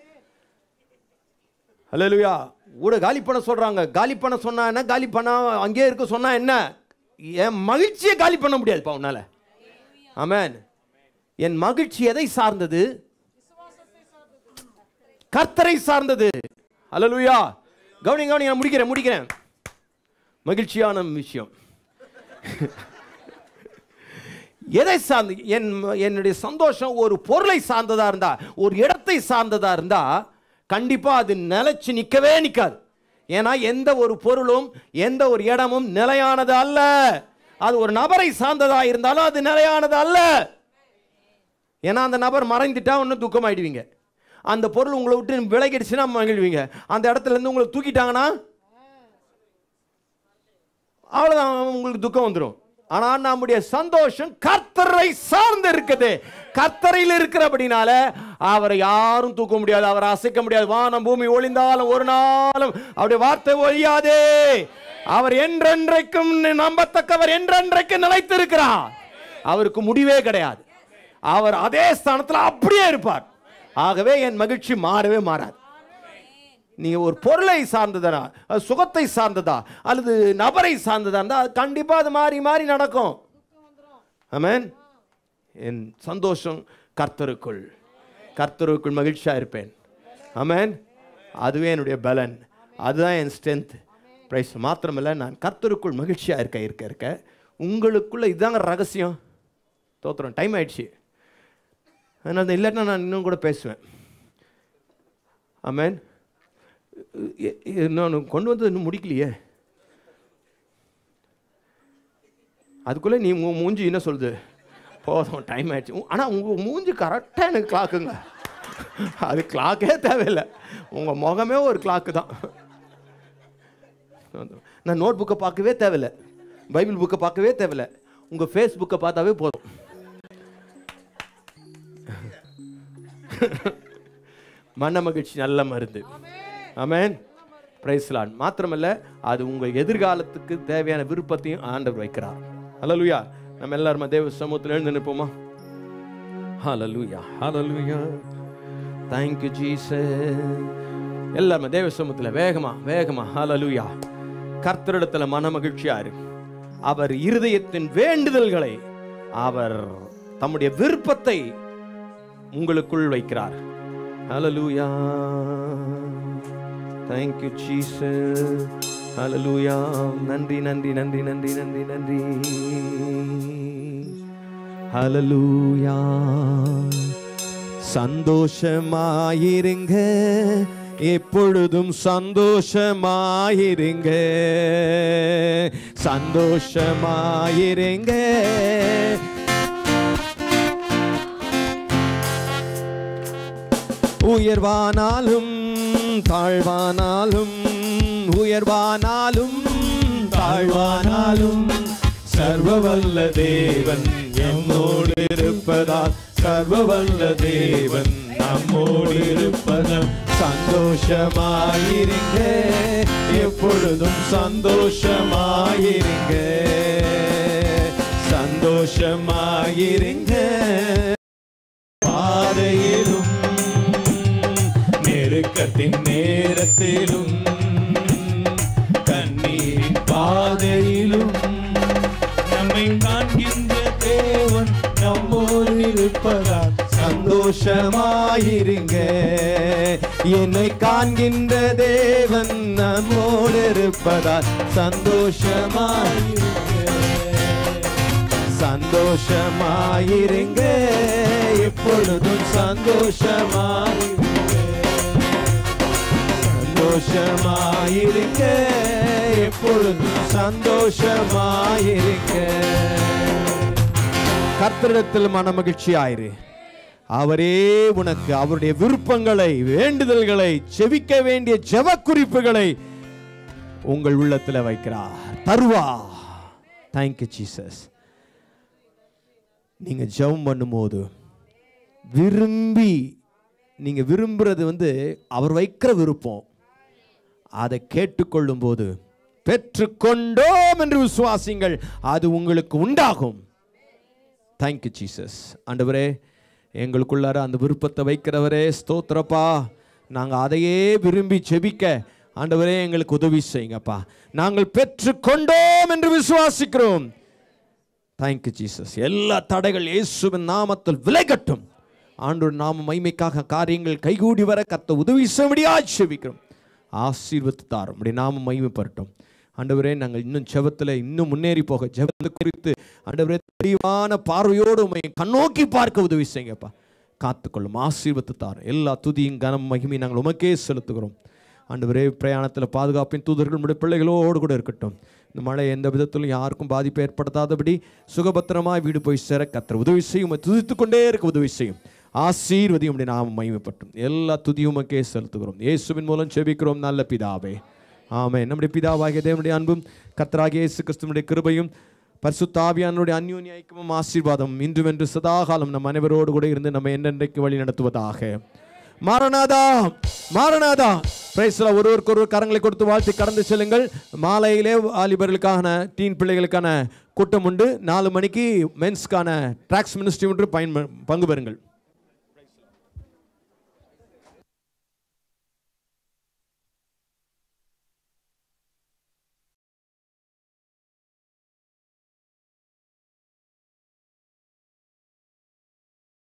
ஹல்லேலூயா. கூட காலி பண்ண சொல்றாங்க. காலி பண்ண சொன்னா என்ன, காலி பண்ண அங்கேயே இருக்க சொன்னா என்ன? என் மகிழ்ச்சியை காலி பண்ண முடியாதுப்பா உன்னால. ஆமென். என் மகிழ்ச்சி எதை சார்ந்தது? கர்த்தரை சார்ந்தது. ஹல்லேலூயா. கவனி கவனி நான் முடிக்கிறேன் முடிக்கிறேன் மகிழ்ச்சியான விஷயம் எதை சார்ந்து? என் என்னுடைய சந்தோஷம் ஒரு பொருளை சார்ந்ததா இருந்தா, ஒரு இடத்தை சார்ந்ததா இருந்தா கண்டிப்பா அது நிலைச்சு நிற்கவே நிற்காது. ஏன்னா எந்த ஒரு பொருளும் எந்த ஒரு இடமும் நிலையானது அல்ல. அது ஒரு நபரை சார்ந்ததா இருந்தாலும் அது நிலையானது அல்ல. ஏன்னா அந்த நபர் மறைந்துட்டா ஒன்றும் துக்கமாயிடுவீங்க. அந்த பொருள் உங்களை விட்டு விலகிடுச்சுன்னா மகிழ்வீங்க. அந்த இடத்துல இருந்து உங்களை தூக்கிட்டாங்கன்னா அவ்வளோதான், உங்களுக்கு துக்கம் வந்துடும். ஆனால் நம்முடைய சந்தோஷம் கர்த்தரை சார்ந்து இருக்குது. கர்த்தரையில் இருக்கிறபடினால அவரை யாரும் தூக்க முடியாது, அவரை அசைக்க முடியாது. வானம் பூமி ஒளிந்தாலும் ஒரு நாளும் அவருடைய வார்த்தை ஒழியாதே. அவர் என்றென்றைக்கும் நம்பத்தக்கவர், என்றென்றைக்கும் நிலைத்திருக்கிறார். அவருக்கு முடிவே கிடையாது. அவர் அதே ஸ்தானத்தில் அப்படியே இருப்பார். ஆகவே என் மகிழ்ச்சி மாறவே மாறாது. நீங்க ஒரு பொருளை சார்ந்ததா, சுகத்தை சார்ந்ததா, அல்லது நபரை சார்ந்ததா இருந்தா கண்டிப்பா அது மாறி மாறி நடக்கும். ஆமென். என் சந்தோஷம் கர்த்தருக்குள், கர்த்தருக்குள் மகிழ்ச்சியா இருப்பேன். ஆமென். அதுவே என்னுடைய பலன், அதுதான் என் ஸ்ட்ரென்த். பிரைஸ். மாத்திரமில்லை, நான் கர்த்தருக்குள் மகிழ்ச்சியா இருக்க இருக்க இருக்க உங்களுக்குள்ள இதுதாங்க ரகசியம். தோத்துறோம், டைம் ஆயிடுச்சு. அதனால இல்லைன்னா நான் இன்னும் கூட பேசுவேன். ஆமென். நான் கொண்டு வந்து இன்னும் முடிக்கலையே, அதுக்குள்ளே நீ மூஞ்சி என்ன சொல்லுது? போதும், டைம் ஆயிடுச்சு. ஆனால் உங்கள் மூஞ்சி கரெக்டாக எனக்கு கிளாக்குங்க. அது கிளாக்கே தேவையில்லை, உங்கள் முகமே ஒரு கிளாக்கு தான். நான் நோட் புக்கை பார்க்கவே தேவையில்லை, பைபிள் புக்கை பார்க்கவே தேவையில்லை, உங்கள் ஃபேஸ்புக்கை பார்த்தாவே போதும். மன மகிழ்ச்சி நல்ல மருந்து. ஆமென். Praise the lord. மாத்திரமல்ல, அது உங்கள் எதிர்காலத்துக்கு தேவையான விருப்பத்தையும் ஆண்டவர் வைக்கிறார். ஹல்லேலூயா. நம்ம எல்லாரும் தேவ சமூகத்தில் எழுந்து நிற்போமா? ஹல்லேலூயா, ஹல்லேலூயா. Thank you Jesus. எல்லாரும் தேவ சமூகத்தில் வேகமா வேகமா ஹல்லேலூயா. கர்த்தரிடத்தில் மன மகிழ்ச்சியா இருக்கு. அவர் இருதயத்தின் வேண்டுதல்களை, அவர் தம்முடைய விருப்பத்தை உங்களுக்குள் வைக்கிறார். ஹல்லேலூயா. Thank you Jesus. ஹல்லேலூயா. நன்றி நன்றி நன்றி நன்றி நன்றி நன்றி. ஹல்லேலூயா. சந்தோஷமாயிருங்க, எப்பொழுதும் சந்தோஷமாயிருங்க, சந்தோஷமாயிருங்க. உயர்வானாலும் தாழ்வானாலும், உயர்வானாலும் தாழ்வானாலும், சர்வவல்ல தேவன் என்னோடு இருப்பதால், சர்வவல்ல தேவன் நம்மோடு இருப்பதால் சந்தோஷமாயிருங்க, எப்பொழுதும் சந்தோஷமாயிருங்க, சந்தோஷமாயிருங்க. பாதையிலும் நெருக்கத்தின் நேரத்திலும், கண்ணீரின் பாதையிலும், நம்மை காண்கின்ற தேவன் நம்மோடு இருப்பதால் சந்தோஷமாயிருங்க, என்னை காண்கின்ற தேவன் நம்மோடு இருப்பதால் சந்தோஷமாயிருங்க, சந்தோஷமாயிருங்க, எப்பொழுதும் சந்தோஷமாயிருங்க, சந்தோஷமாயிருங்க, எப்பொழுதும் சந்தோஷமாயிருங்க. கர்த்தரிடத்தில் மனமகிழ்ச்சியாயிரு. அவரே உனக்கு அவருடைய விருப்பங்களை, வேண்டுதல்களை, செவிக்க வேண்டிய ஜெப குறிப்புகளை உங்கள் உள்ளத்தில் வைக்கிறார், தருவா. Thank you Jesus. நீங்க ஜெபம் பண்ணும்போது விரும்பி, நீங்க விரும்புறது வந்து அவர் வைக்கிற விருப்பம், அதை கேட்டுக்கொள்ளும் போது பெற்றுக்கொண்டோம் என்று விசுவாசிங்கள், அது உங்களுக்கு உண்டாகும். Thank you Jesus. ஆண்டவரே, எங்களுக்குள்ளார அந்த விருப்பத்தை வைக்கிறவரே ஸ்தோத்திரப்பா. நாங்கள் அதையே விரும்பி செபிக்க ஆண்டவரே எங்களுக்கு உதவி செய்யுங்கப்பா. நாங்கள் பெற்றுக்கொண்டோம் என்று விசுவாசிக்கிறோம். Thank you Jesus. எல்லா தடைகள் இயேசுவின் நாமத்தில் விலகட்டும். ஆண்டவர் நாம மகிமைக்காக காரியங்கள் கைகூடி வர கர்த்தர் உதவி செய்யும்படியாக செபிக்கிறோம். ஆசீர்வதித்து தாரும், அப்படி நாம மகிமைப்படட்டும். ஆண்டவரே, நாங்கள் இன்னும் ஜெபத்தில் இன்னும் முன்னேறி போக, ஜெபத்தை குறித்து ஆண்டவரே தெளிவான பார்வையோடு உம்மை கண்ணோக்கி பார்க்க உதவி செய்யுங்கப்பா. காத்துக்கொள்ளும், ஆசீர்வதித்து தாரும். எல்லா துதியும் கனம் மகிமை நாங்கள் உமக்கே செலுத்துகிறோம். ஆண்டவரே, பிரயாணத்தில் பாதுகாப்பின் தூதர்கள் நம்முடைய பிள்ளைகளோடு கூட இருக்கட்டும். இந்த மழை எந்த விதத்திலும் யாருக்கும் பாதிப்பு ஏற்படுத்தாதபடி சுகபத்திரமாய் வீடு போய் சேர கர்த்தர் உதவி செய்யும். துதித்து கொண்டே இருக்க உதவி செய்யும். ஆசீர்வதியும், அப்படி நாம் மகிமைப்பட்டும். எல்லா துதியும் உமக்கே செலுத்துகிறோம். இயேசுவின் மூலம் செபிக்கிறோம் நல்ல பிதாவே, ஆமென். நம்முடைய பிதாவாகிய தேவனுடைய அன்பும் கர்த்தராகிய இயேசு கிறிஸ்துவினுடைய கிருபையும் பரிசுத்த ஆவியானவருடைய அந்யோன்ய ஐக்கியமும் ஆசீர்வாதம் இன்றும் என்று சதாகாலம் நம் அனைவரோடு கூட இருந்து நம்ம என்னென்றைக்கு வழி நடத்துவதாக. மாரநாதா, மாரநாதா. Praise the lord. ஒருவருக்கு ஒருவர் கரங்களை கொடுத்து வாழ்த்தி கடந்து செல்லுங்கள். மாலையிலே வாலிபர்களுக்கான, டீன் பிள்ளைகளுக்கான கூட்டம் உண்டு. நாலு மணிக்கு மென்ஸ்க்கான ட்ராக்ஸ் மினிஸ்ட்ரி ஒன்று பயன் பங்கு பெறுங்கள்.